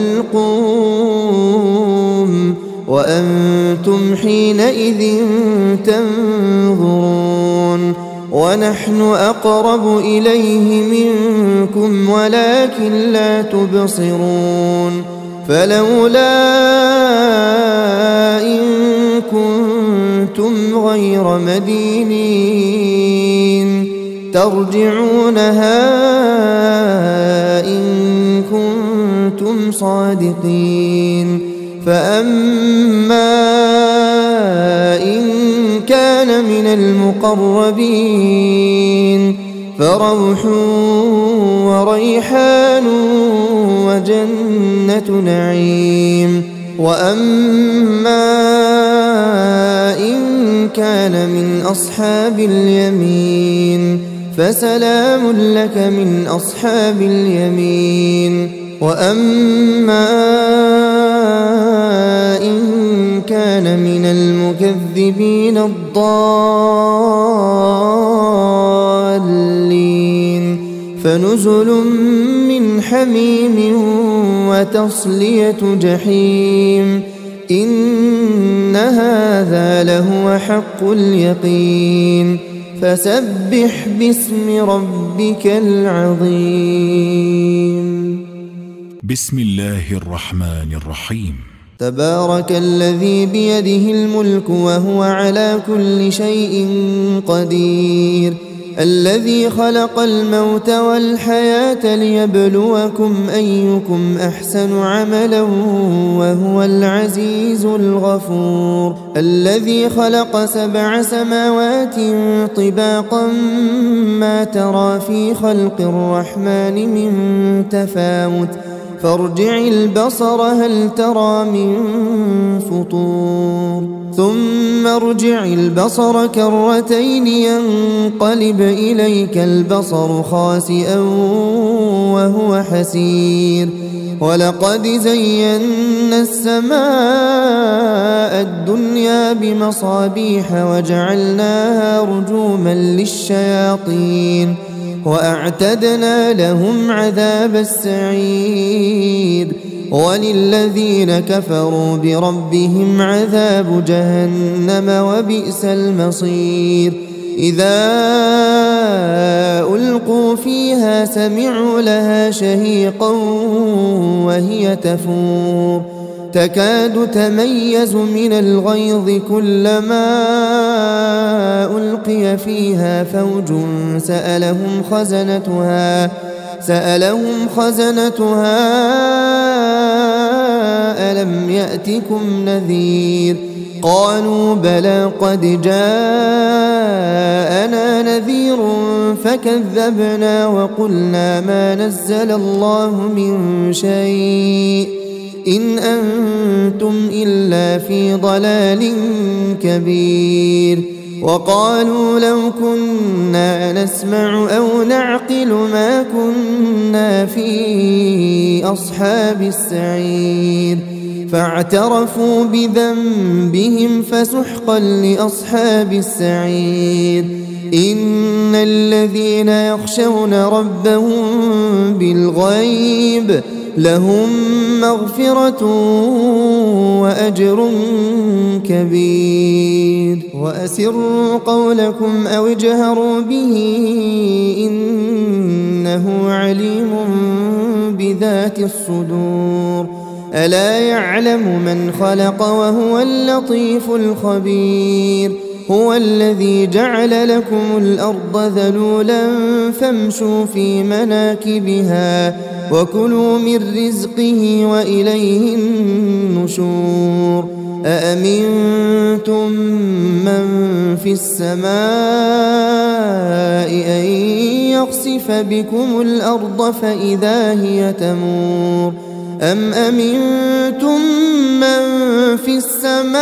[SPEAKER 2] الحلقوم وأنتم حينئذ تنظرون ونحن أقرب إليه منكم ولكن لا تبصرون فلولا إن كنتم غير مدينين ترجعونها إن كنتم صادقين فأما إن كان من المقربين فروح وريحان وجنة نعيم وأما إن كان من أصحاب اليمين فسلام لك من أصحاب اليمين وأما إن كان من المكذبين الضالين فنزل من حميم وتصلية جحيم إن هذا لهو حق اليقين فسبح باسم ربك العظيم
[SPEAKER 1] بسم الله الرحمن الرحيم
[SPEAKER 2] تبارك الذي بيده الملك وهو على كل شيء قدير الذي خلق الموت والحياة ليبلوكم أيكم أحسن عملا وهو العزيز الغفور الذي خلق 7 سماوات طباقا ما ترى في خلق الرحمن من تفاوت فارجع البصر هل ترى من فطور ثم ارجع البصر كرتين ينقلب إليك البصر خاسئا وهو حسير ولقد زينا السماء الدنيا بمصابيح وجعلناها رجوما للشياطين وأعتدنا لهم عذاب السعير وللذين كفروا بربهم عذاب جهنم وبئس المصير إذا ألقوا فيها سمعوا لها شهيقا وهي تفور تكاد تميز من الغيظ كلما ألقي فيها فوج سألهم خزنتها ألم يأتكم نذير قالوا بلى قد جاءنا نذير فكذبنا وقلنا ما نزل الله من شيء إن أنتم إلا في ضلال كبير وقالوا لو كنا نسمع أو نعقل ما كنا في أصحاب السعير فاعترفوا بذنبهم فسحقا لأصحاب السعير إن الذين يخشون ربهم بالغيب لهم مغفرة وأجر كبير وأسروا قولكم أو اجهروا به إنه عليم بذات الصدور ألا يعلم من خلق وهو اللطيف الخبير هو الذي جعل لكم الأرض ذلولا فامشوا في مناكبها وكلوا من رزقه وإليه النشور أأمنتم من في السماء أن يخسف بكم الأرض فإذا هي تمور أم أمنتم من في السماء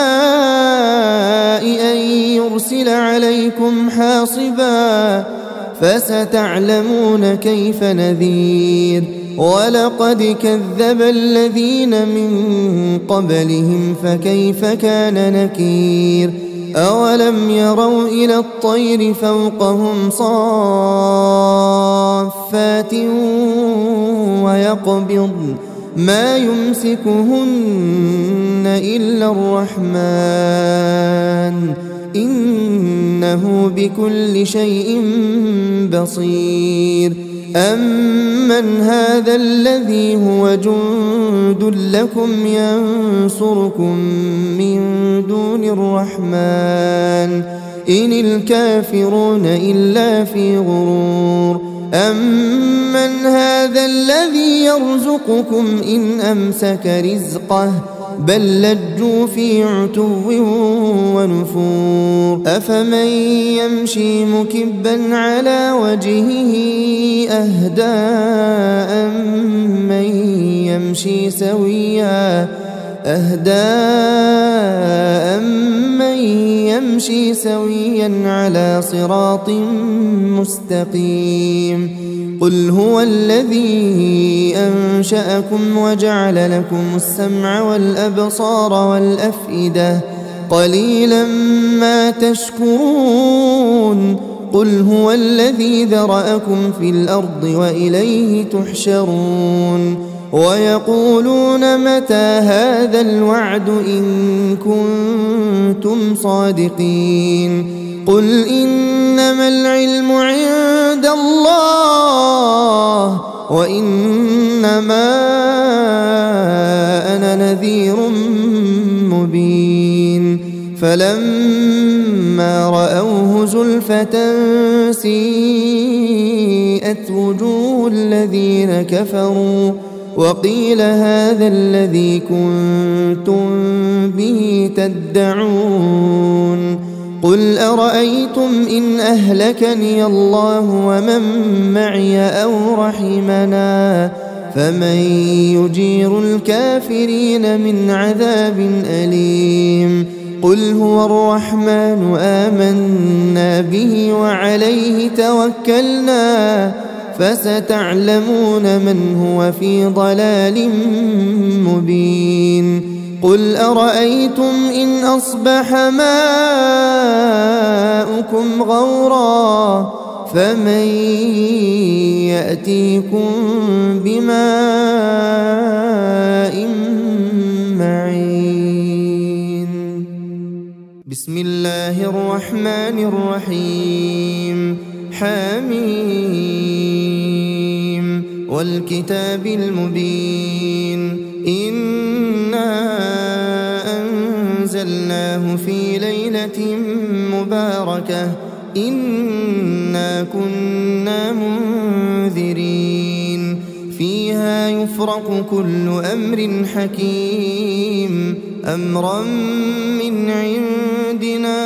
[SPEAKER 2] أن يرسل عليكم حاصبا فستعلمون كيف نذير ولقد كذب الذين من قبلهم فكيف كان نكير أولم يروا إلى الطير فوقهم صافات ويقبضن ما يمسكهن إلا الرحمن إنه بكل شيء بصير أمن هذا الذي هو جند لكم ينصركم من دون الرحمن إن الكافرون إلا في غرور أمن هذا الذي يرزقكم إن أمسك رزقه بل لجوا في عتو ونفور أفمن يمشي مكبا على وجهه أهدى أمن يمشي سويا على صراط مستقيم قل هو الذي أنشأكم وجعل لكم السمع والأبصار والأفئدة قليلا ما تشكرون قل هو الذي ذرأكم في الأرض وإليه تحشرون ويقولون متى هذا الوعد إن كنتم صادقين قل إنما العلم عند الله وإنما أنا نذير مبين فلما رأوه زلفة سيئت وجوه الذين كفروا وقيل هذا الذي كنتم به تدعون قل أرأيتم إن أهلكني الله ومن معي أو رحمنا فمن يجير الكافرين من عذاب أليم قل هو الرحمن آمنا به وعليه توكلنا فستعلمون من هو في ضلال مبين قل أرأيتم إن أصبح ماؤكم غورا فمن يأتيكم بماء معين بسم الله الرحمن الرحيم حميم والكتاب المبين إنا أنزلناه في ليلة مباركة إنا كنا منذرين فيها يفرق كل أمر حكيم أمرا من عندنا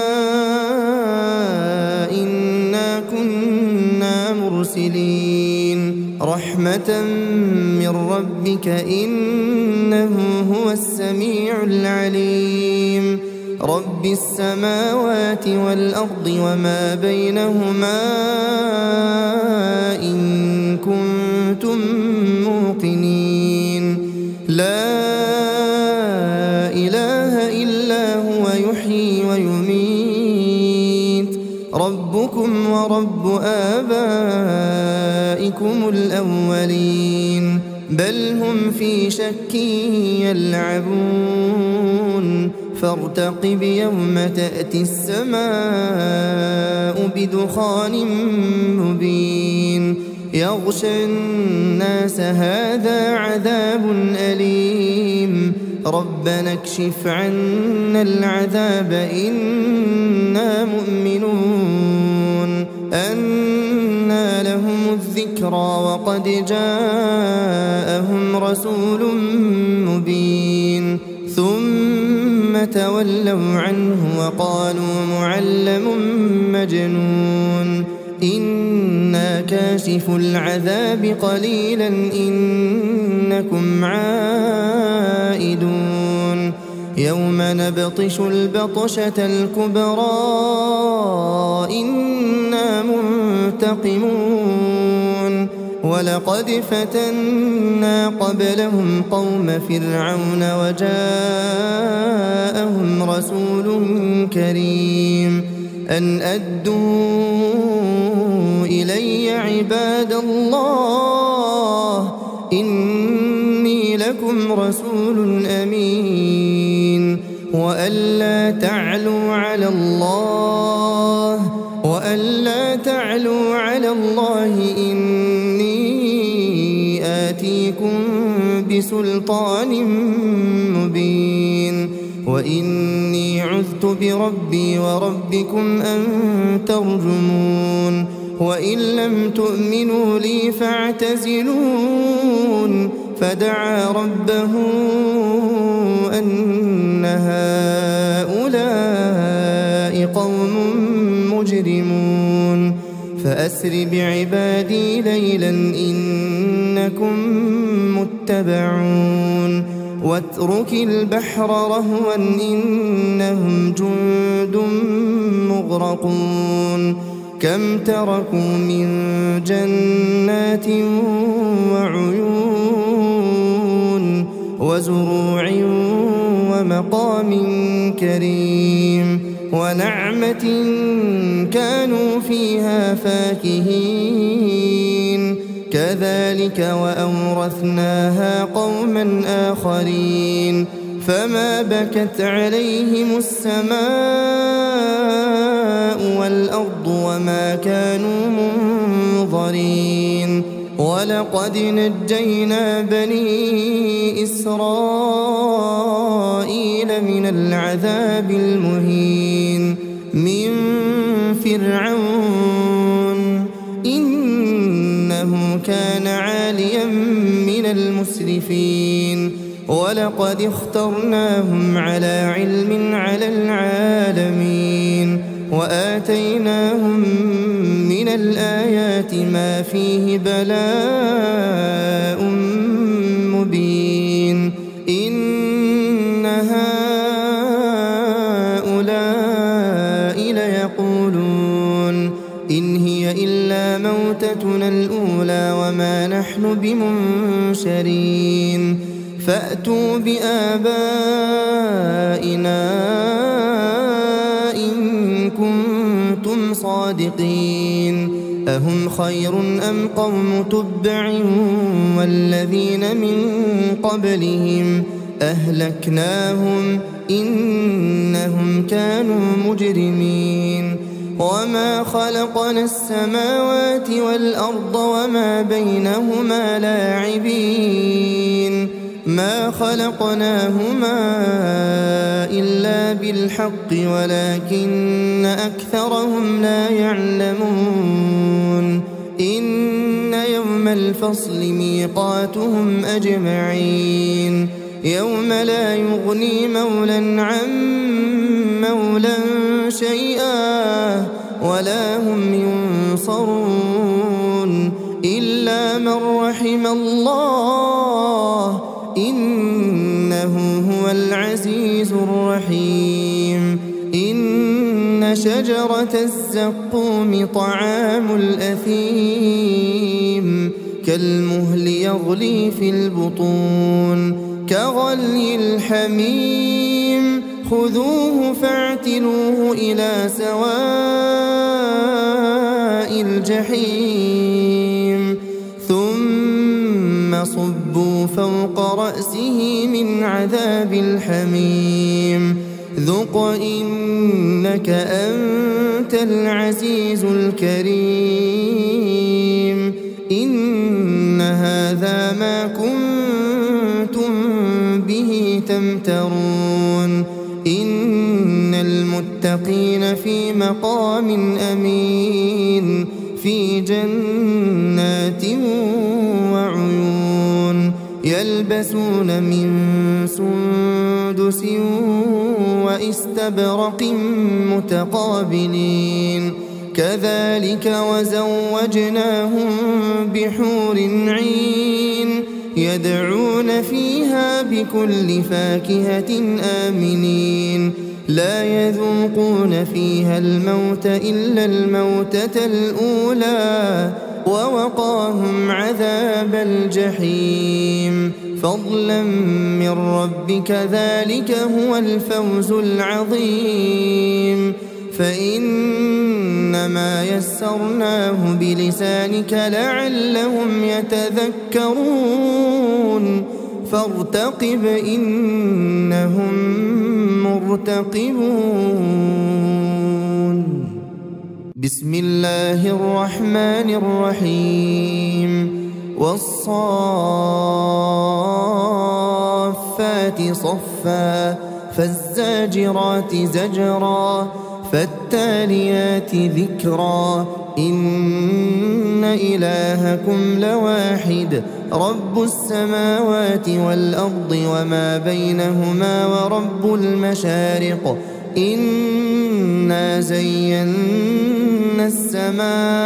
[SPEAKER 2] إنا كنا مرسلين رحمة من ربك إنه هو السميع العليم رب السماوات والأرض وما بينهما إن كنتم موقنين لا ورب آبائكم الأولين بل هم في شك يلعبون فارتقب يوم تأتي السماء بدخان مبين يغشى الناس هذا عذاب أليم ربنا اكشف عنا العذاب إنا مؤمنون أنى لهم الذكرى وقد جاءهم رسول مبين ثم تولوا عنه وقالوا معلم مجنون إنا كاشف العذاب قليلا إنكم عائدون يوم نبطش البطشة الكبرى إنا منتقمون ولقد فتنا قبلهم قوم فرعون وجاءهم رسول كريم أن أدوا إلي عباد الله إني لكم رسول أمين وألا تعلوا على الله إني آتيكم بسلطان مبين وإني عذت بربي وربكم أن ترجمون وإن لم تؤمنوا لي فاعتزلون فدعا ربه أن هؤلاء قوم مجرمون فأسر بعبادي ليلا إنكم متبعون واترك البحر رهوا إنهم جند مغرقون كم تركوا من جنات وعيون وزروع ومقام كريم ونعمة كانوا فيها فاكهين كذلك وأورثناها قوما آخرين فما بكت عليهم السماء والأرض وما كانوا منظرين ولقد نجينا بني إسرائيل من العذاب المهين من فرعون إنه كان عاليا من المسرفين ولقد اخترناهم على علم على العالمين وآتيناهم من الآيات ما فيه بلاء مبين إن هؤلاء ليقولون إن هي إلا موتتنا الأولى وما نحن بمنشرين فأتوا بآبائنا إن كنتم صادقين أهم خير أم قوم تبع والذين من قبلهم أهلكناهم إنهم كانوا مجرمين وما خلقنا السماوات والأرض وما بينهما لاعبين ما خلقناهما إلا بالحق ولكن أكثرهم لا يعلمون إن يوم الفصل ميقاتهم أجمعين يوم لا يغني مولى عن مولى شيئا ولا هم ينصرون إلا من رحم الله إنه هو العزيز الرحيم إن شجرة الزقوم طعام الأثيم كالمهل يغلي في البطون كغلي الحميم خذوه فاعتلوه إلى سواء الجحيم ثم صبوا فوق رأسه من عذاب الحميم ذق إنك أنت العزيز الكريم إن هذا ما كنتم به تمترون إن المتقين في مقام أمين في جنات وعيون يلبسون من سندس واستبرق متقابلين كذلك وزوجناهم بحور عين يدعون فيها بكل فاكهة آمنين لا يذوقون فيها الموت إلا الموتة الأولى ووقاهم عذاب الجحيم فضلا من ربك ذلك هو الفوز العظيم فإنما يسرناه بلسانك لعلهم يتذكرون فارتقب إنهم مرتقبون بسم الله الرحمن الرحيم والصافات صفا فالزاجرات زجرا فالتاليات ذكرا إن إلهكم لواحد رب السماوات والأرض وما بينهما ورب المشارق إنا زينا السماء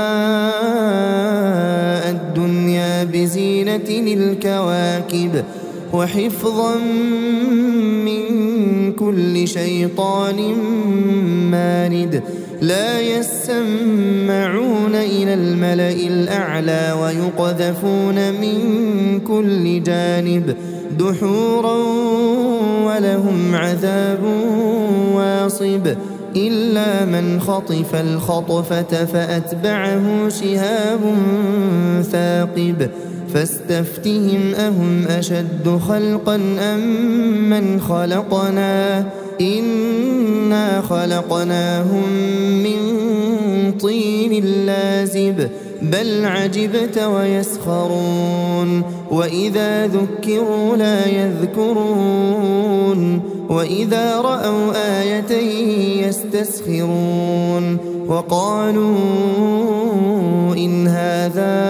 [SPEAKER 2] الدنيا بزينة الكواكب وحفظا من كل شيطان مارد لا يسمعون إلى الملأ الأعلى ويقذفون من كل جانب دحورا ولهم عذاب واصب إلا من خطف الخطفة فأتبعه شهاب ثاقب فاستفتهم أهم أشد خلقا أم من خلقنا إنا خلقناهم من طين لازب بل عجبت ويسخرون وإذا ذكروا لا يذكرون وإذا رأوا آية يستسخرون وقالوا إن هذا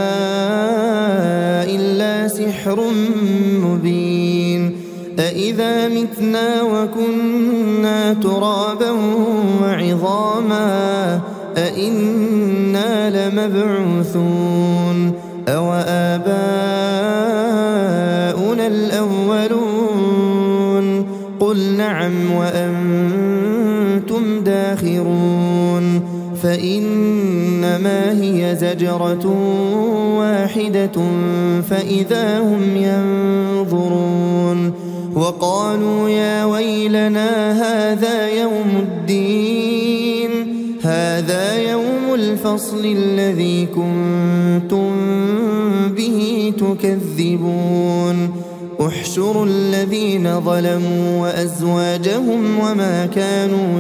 [SPEAKER 2] إلا سحر مبين أإذا متنا وكنا ترابا وعظاما أإنا لمبعوثون أو آباؤنا الأولون قل نعم وأنتم داخرون فإنما هي زجرة واحدة فإذا هم ينظرون وقالوا يا ويلنا هذا يوم الدين هذا يوم الفصل الذي كنتم به تكذبون احشروا الذين ظلموا وأزواجهم وما كانوا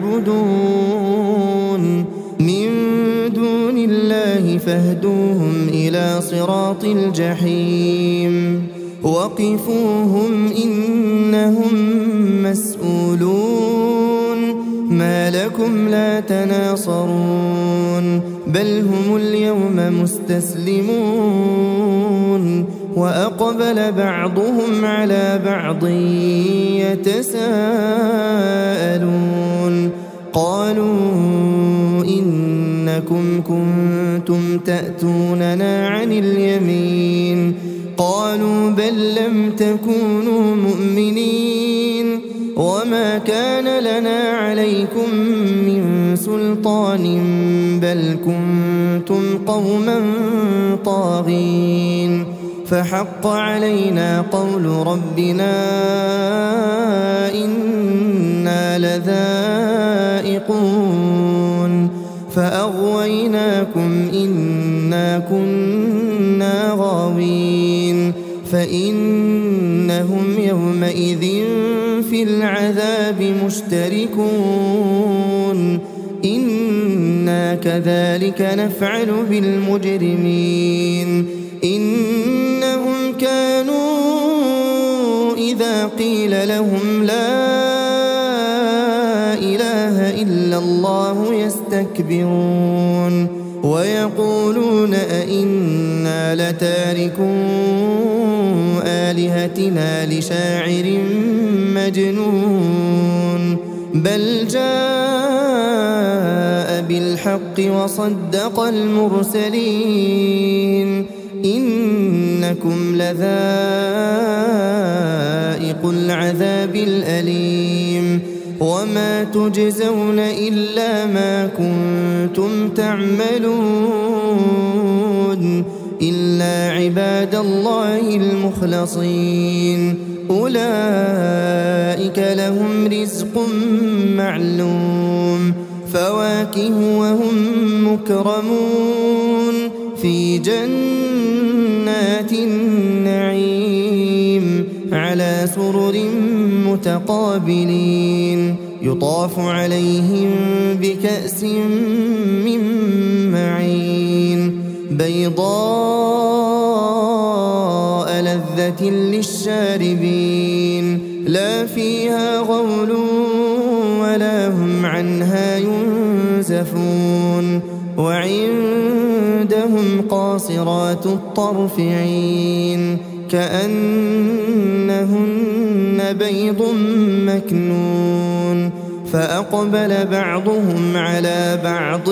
[SPEAKER 2] يعبدون من دون الله فاهدوهم إلى صراط الجحيم وقفوهم إنهم مسؤولون ما لكم لا تناصرون بل هم اليوم مستسلمون وأقبل بعضهم على بعض يتساءلون قالوا إنكم كنتم تأتوننا عن اليمين قالوا بل لم تكونوا مؤمنين وما كان لنا عليكم من سلطان بل كنتم قوما طاغين فحق علينا قول ربنا إنا لذائقون فأغويناكم إنا كنا غاوين فإنهم يومئذ في العذاب مشتركون إنا كذلك نفعل بالمجرمين إنهم كانوا إذا قيل لهم لا إله إلا الله يستكبرون ويقولون أئنا لتاركو آلهتنا لشاعر مجنون بل جاء بالحق وصدق المرسلين إنكم لذائق العذاب الأليم وما تجزون إلا ما كنتم تعملون إلا عباد الله المخلصين أولئك لهم رزق معلوم فواكه وهم مكرمون في جنات النعيم على سرر متقابلين يطاف عليهم بكأس من معين بيضاء لذة للشاربين لا فيها غول ولا هم عنها ينزفون وعندهم قاصرات الطرف عين كأنهن بيض مكنون فأقبل بعضهم على بعض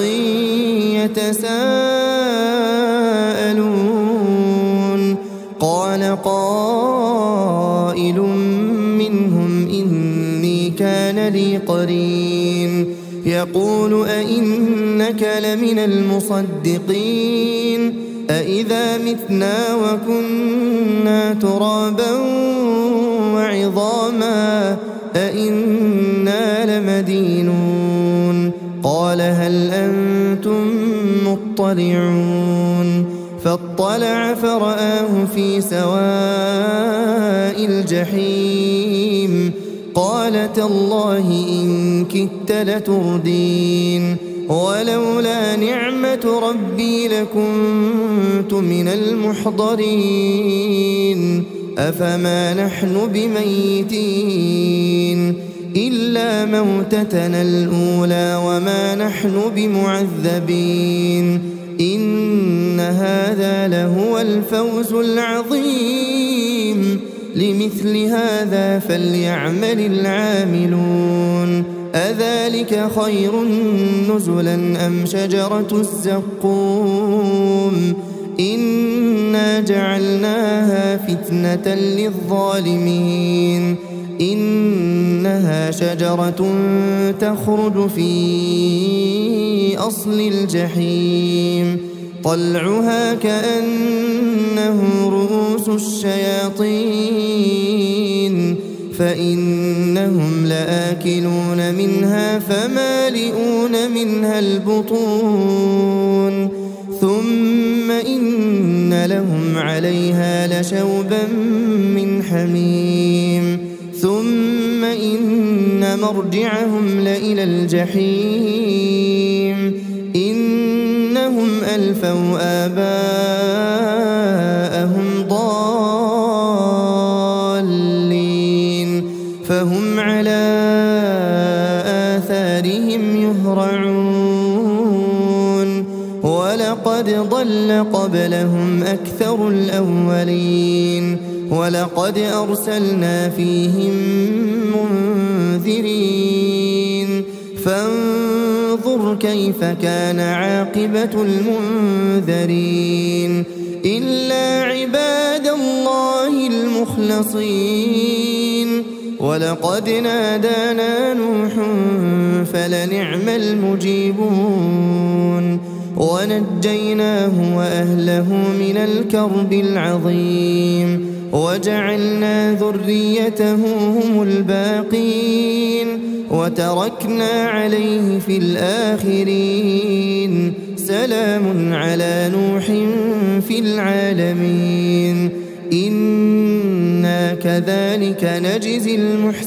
[SPEAKER 2] يتساءلون قال قائل منهم إني كان لي قرين يقول أئنك لمن المصدقين أإذا متنا وكنا ترابا وعظاما أئنا لمدينون قال هل أنتم مطلعون فاطلع فرآه في سواء الجحيم قال تالله إن كدت لتردين ولولا نعمة ربي لكنت من المحضرين أفما نحن بميتين إلا موتتنا الأولى وما نحن بمعذبين إن هذا لهو الفوز العظيم لمثل هذا فليعمل العاملون أذلك خير نزلا أم شجرة الزقوم إنا جعلناها فتنة للظالمين إنها شجرة تخرج في أصل الجحيم طلعها كأنه رؤوس الشياطين فإنهم لآكلون منها فمالئون منها البطون ثم إن لهم عليها لشوبا من حميم ثم إن مرجعهم لإلى الجحيم إنهم ألفوا آباءهم ضالين فهم على آثارهم يهرعون ولقد ضل قبلهم أكثر الأولين ولقد أرسلنا فيهم منذرين فانظر كيف كان عاقبة المنذرين إلا عباد الله المخلصين ولقد نادانا نوح فلنعم المجيبون ونجيناه وأهله من الكرب العظيم وجعلنا ذريته هم الباقين وتركنا عليه في الآخرين سلام على نوح في العالمين إنا كذلك نجزي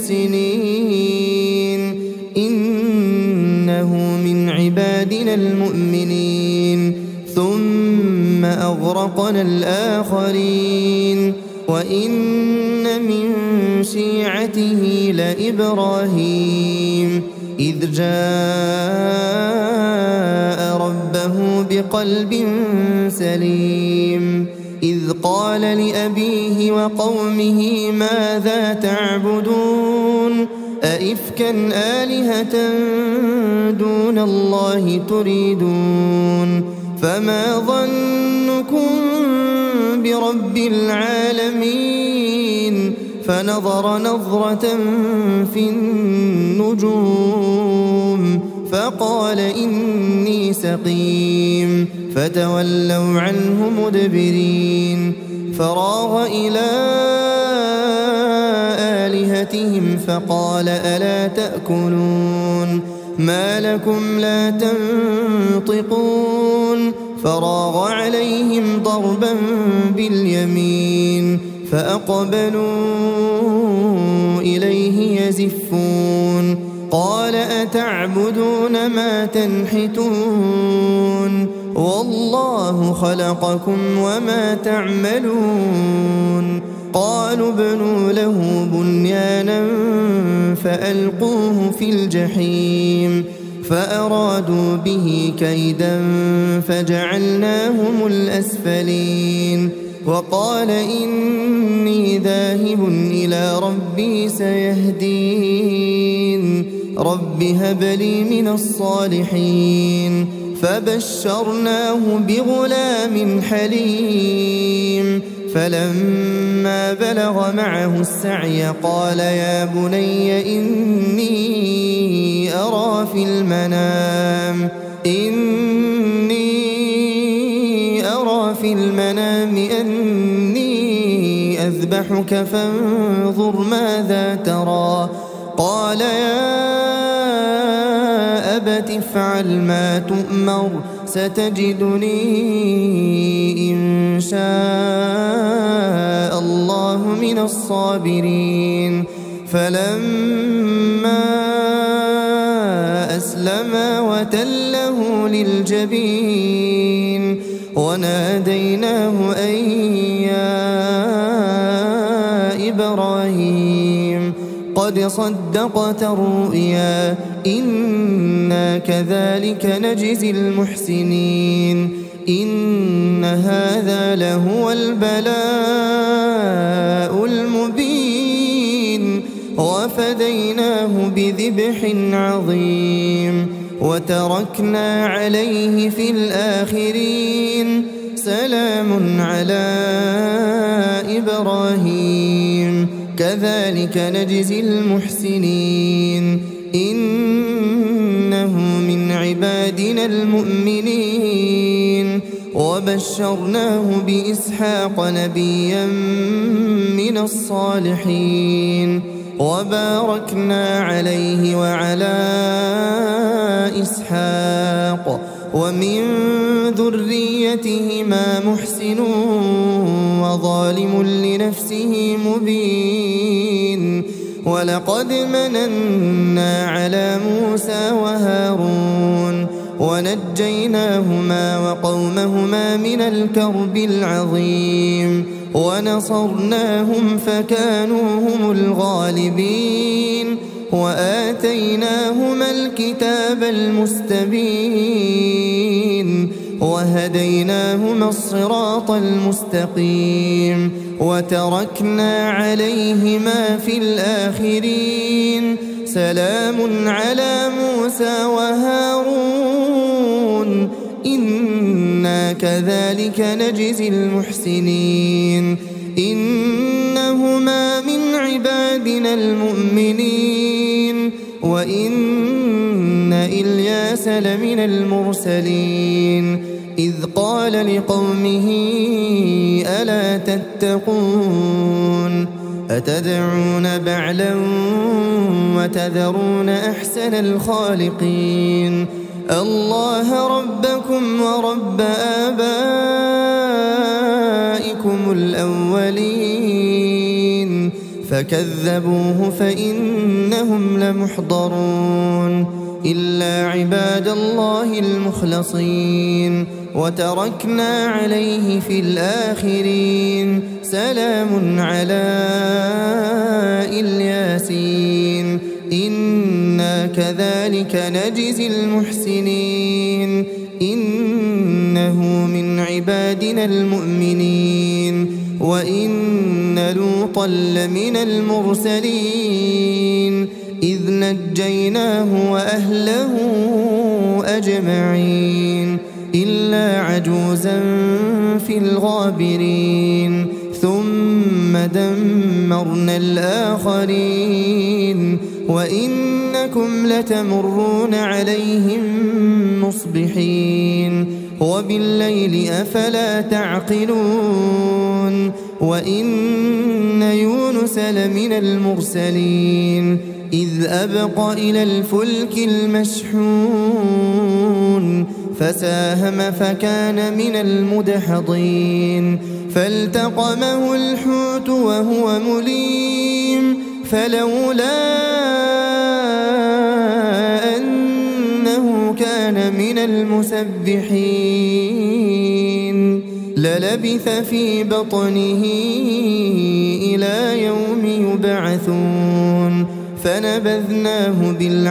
[SPEAKER 2] المحسنين إنه من عبادنا المؤمنين ثم أغرقنا الآخرين وإن من شيعته لإبراهيم إذ جاء ربه بقلب سليم إذ قال لأبيه وقومه ماذا تعبدون أئفكا آلهة دون الله تريدون فما ظنكم برب العالمين فنظر نظرة في النجوم فقال إني سقيم فتولوا عنه مدبرين فراغ إلى آلهتهم فقال ألا تأكلون ما لكم لا تنطقون فراغ عليهم ضربا باليمين فأقبلوا إليه يزفون قال أتعبدون ما تنحتون والله خلقكم وما تعملون قالوا ابنوا له بنيانا فألقوه في الجحيم فأرادوا به كيدا فجعلناهم الأسفلين وقال إني ذاهب إلى ربي سيهدين رب هب لي من الصالحين فبشرناه بغلام حليم فلما بلغ معه السعي قال يا بني إني أرى في المنام أني أذبحك فانظر ماذا ترى قال يا أبت افعل ما تؤمر ستجدني إن شاء الله من الصابرين فلما أسلما وتله للجبين وناديناه أن يا إبراهيم قد صدقت الرؤيا إنا كذلك نجزي المحسنين إن هذا لهو البلاء المبين وفديناه بذبح عظيم وتركنا عليه في الآخرين سلام على إبراهيم كذلك نجزي المحسنين إنه من عبادنا المؤمنين وبشرناه بإسحاق نبيا من الصالحين وباركنا عليه وعلى إسحاق ومن ذريتهما محسن وظالم لنفسه مبين ولقد مننا على موسى وهارون ونجيناهما وقومهما من الكرب العظيم ونصرناهم فكانوا هم الغالبين وآتيناهما الكتاب المستبين وهديناهما الصراط المستقيم وتركنا عليهما في الآخرين سلام على موسى وهارون إنا كذلك نجزي المحسنين إنهما من عبادنا المؤمنين وإن إلياس لمن المرسلين إذ قال لقومه ألا تتقون أتدعون بعلا وتذرون أحسن الخالقين الله ربكم ورب آبائكم الأولين فكذبوه فإنهم لمحضرون إلا عباد الله المخلصين وتركنا عليه في الآخرين سلام على الياسين إنا كذلك نجزي المحسنين إنه من عبادنا المؤمنين وإن لوطا لمن المرسلين إذ نجيناه وأهله أجمعين إلا عجوزا في الغابرين ثم دمرنا الآخرين وإنكم لتمرون عليهم مصبحين وبالليل أفلا تعقلون وإن يونس لمن المرسلين إذ أبق إلى الفلك المشحون فساهم فكان من المدحضين فالتقمه الحوت وهو مليم فلولا أنه كان من المسبحين للبث في بطنه إلى يوم يبعثون فنبذناه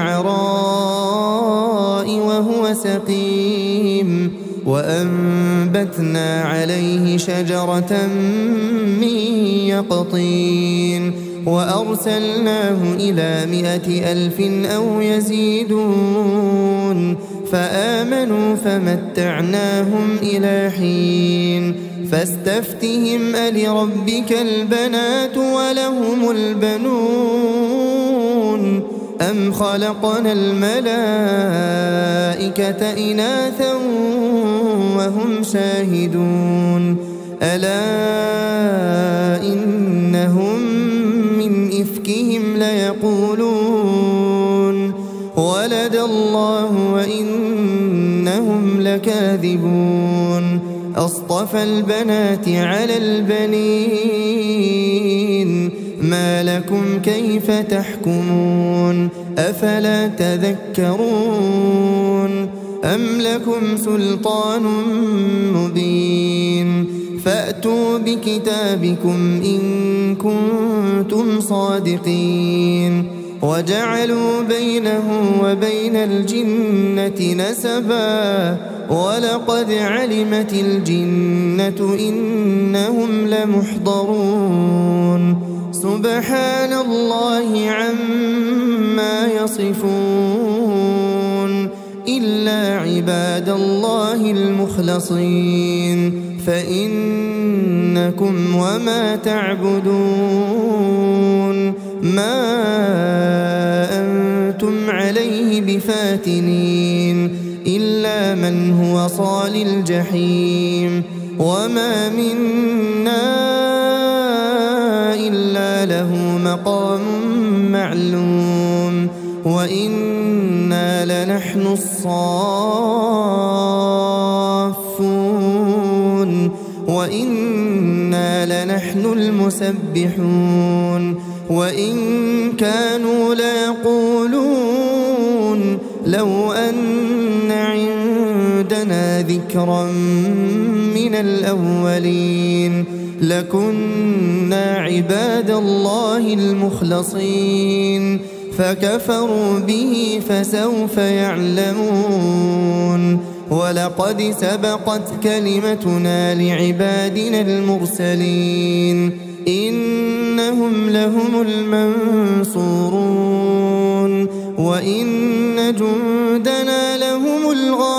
[SPEAKER 2] بالعراء وهو سقيم وأنبتنا عليه شجرة من يقطين وأرسلناه إلى 100,000 أو يزيدون فآمنوا فمتعناهم إلى حين فاستفتهم ألربك البنات ولهم البنون أم خلقنا الملائكة إناثا وهم شاهدون ألا إنهم من إفكهم ليقولون ولد الله وإنهم لكاذبون أصطفى البنات على البنين ما لكم كيف تحكمون أفلا تذكرون أم لكم سلطان مبين فأتوا بكتابكم إن كنتم صادقين وجعلوا بينه وبين الجنة نسبا ولقد علمت الجنة إنهم لمحضرون سبحان الله عما يصفون إلا عباد الله المخلصين فإنكم وما تعبدون ما أنتم عليه بفاتنين إلا من هو صال الجحيم وما منا إلا له مقام معلوم وإنا لنحن الصافون وإنا لنحن المسبحون وإن كانوا ليقولون لو أن عندنا ذكرا من الأولين لكنا عباد الله المخلصين فكفروا به فسوف يعلمون ولقد سبقت كلمتنا لعبادنا المرسلين إنهم لهم المنصورون وإن جندنا لهم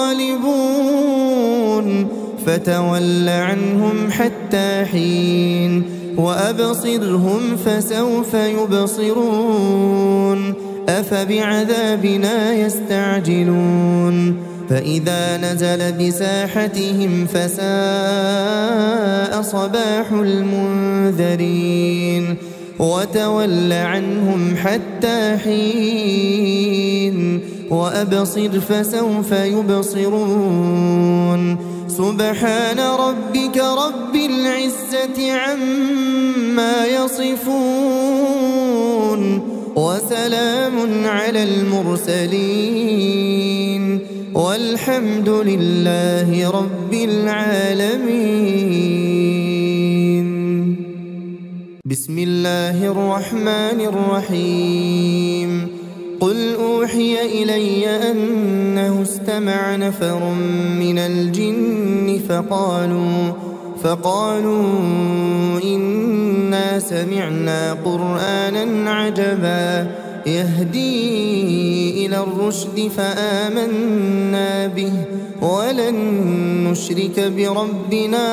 [SPEAKER 2] الغالبون فتول عنهم حتى حين وأبصرهم فسوف يبصرون أفبعذابنا يستعجلون فإذا نزل بساحتهم فساء صباح المنذرين وتول عنهم حتى حين وأبصر فسوف يبصرون سبحان ربك رب العزة عما يصفون وسلام على المرسلين والحمد لله رب العالمين. بسم الله الرحمن الرحيم. قل أوحي إلي أنه استمع نفر من الجن فقالوا إنا سمعنا قرآنا عجبا يهدي إلى الرشد فآمنا به ولن نشرك بربنا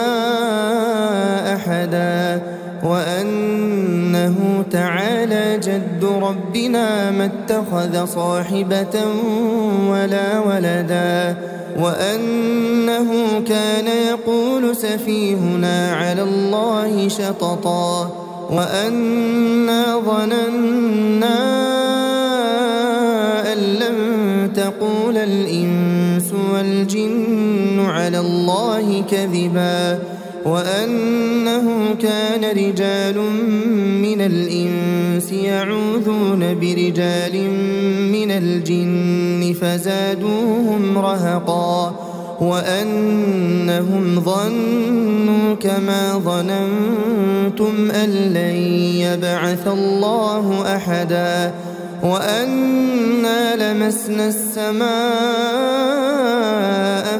[SPEAKER 2] أحدا وأنه تعالى جد ربنا ما اتخذ صاحبة ولا ولدا وأنه كان يقول سفيهنا على الله شططا وأنا ظننا أن لن تقول الإنس والجن على الله كذبا وأنه كان رجال من الإنس يعوذون برجال من الجن فزادوهم رهقا وأنهم ظنوا كما ظننتم أن لن يبعث الله أحدا وأنا لمسنا السماء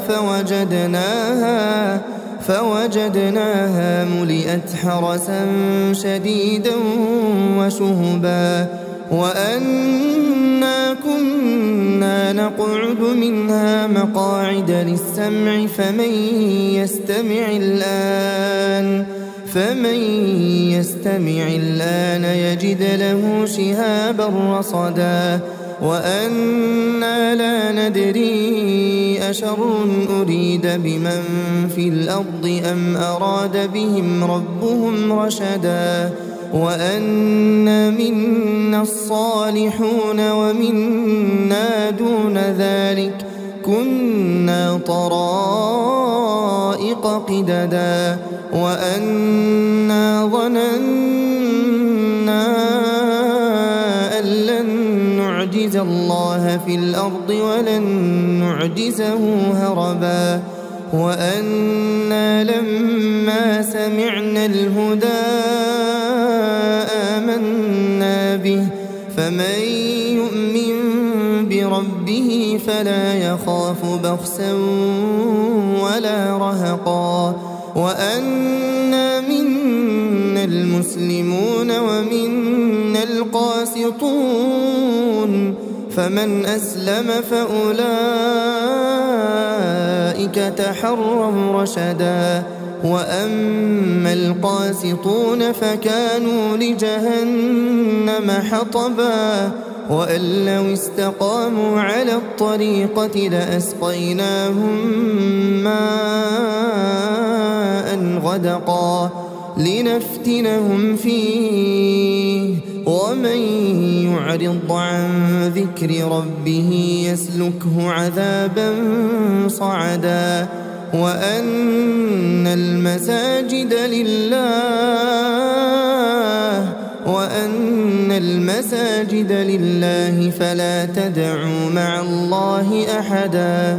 [SPEAKER 2] فوجدناها ملئت حرسا شديدا وشهبا وأنا كنا نقعد منها مقاعد للسمع فمن يستمع الآن يجد له شهابا رصدا وأنا لا ندري أشر أريد بمن في الأرض أم أراد بهم ربهم رشدا وأنا منا الصالحون ومنا دون ذلك كنا طرائق قددا وأنا ظننا أن لن نعجز الله في الأرض ولن نعجزه هربا وأنا لما سمعنا الهدى آمنا به فمن يؤمن بربه فلا يخاف بخسا ولا رهقا وأنا منا المسلمون ومنا القاسطون فمن أسلم فأولئك تحروا رشدا وأما القاسطون فكانوا لجهنم حطبا وأن لو استقاموا على الطريقة لأسقيناهم ماء غدقا لنفتنهم فيه ومن يعرض عن ذكر ربه يسلكه عذابا صعدا وأن المساجد لله فلا تدعوا مع الله أحدا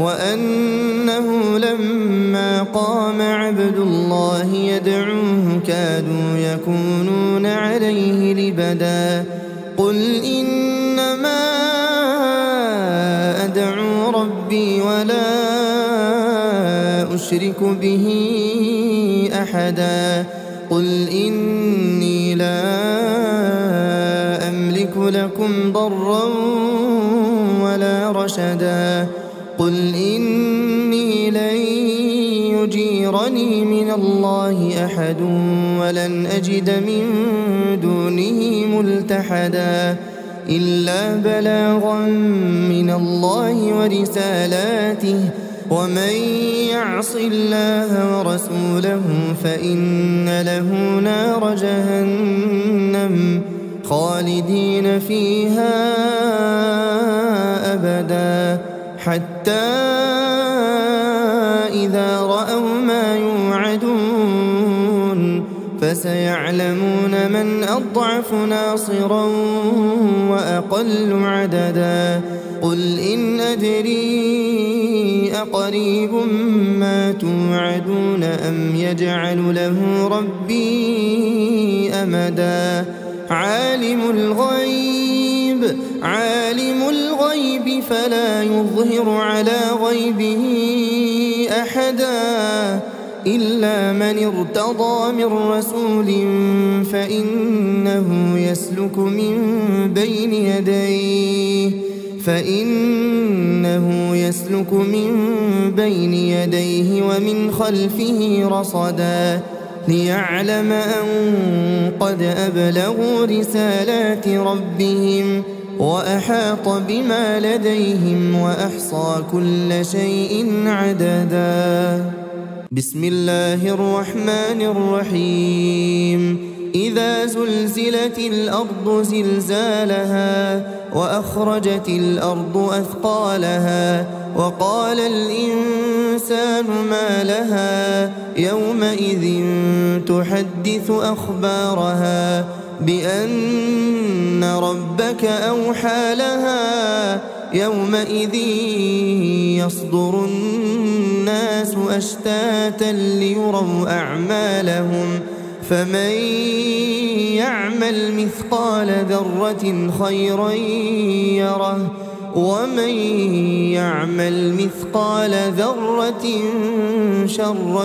[SPEAKER 2] وأنه لما قام عبد الله يدعوه كادوا يكونون عليه لبدا قل إنما أدعو ربي ولا أشرك به أحدا قل إني لا أملك لكم ضرا ولا رشدا قل إني لن يجيرني من الله أحد ولن أجد من دونه ملتحدا إلا بلاغا من الله ورسالاته ومن يعص الله ورسوله فإن له نار جهنم جهنم خالدين فيها أبدا حتى إذا رأوا ما يوعدون فسيعلمون من أضعف ناصرا وأقل عددا قل إن أدري أقريب ما توعدون أم يجعل له ربي أمدا عالم الغيب فلا يظهر على غيبه أحدا إلا من ارتضى من رسول فإنه يسلك من بين يديه ومن خلفه رصدا ليعلم أن قد أبلغوا رسالات ربهم وأحاط بما لديهم وأحصى كل شيء عددا بسم الله الرحمن الرحيم إذا زلزلت الأرض زلزالها وأخرجت الأرض أثقالها وقال الإنسان ما لها يومئذ تحدث أخبارها بأن ربك أوحى لها يومئذ يصدر الناس أشتاتا ليروا أعمالهم فمن يعمل مثقال ذرة خيرا يره ومن يعمل مثقال ذرة شرا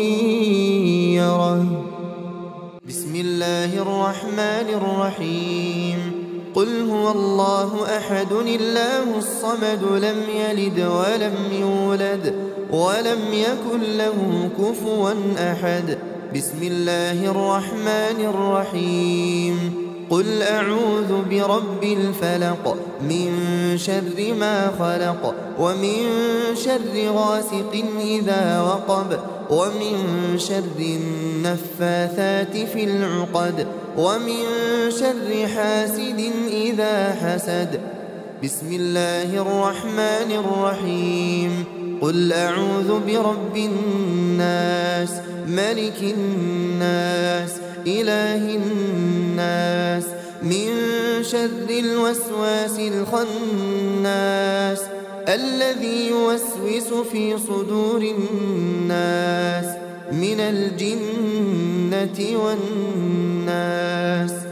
[SPEAKER 2] يره بسم الله الرحمن الرحيم قل هو الله أحد الله الصمد لم يلد ولم يولد ولم يكن له كفوا أحد بسم الله الرحمن الرحيم قل أعوذ برب الفلق من شر ما خلق ومن شر غاسق إذا وقب ومن شر النفاثات في العقد ومن شر حاسد إذا حسد بسم الله الرحمن الرحيم قل أعوذ برب الناس ملك الناس إله الناس من شر الوسواس الخناس الذي يوسوس في صدور الناس من الجنة والناس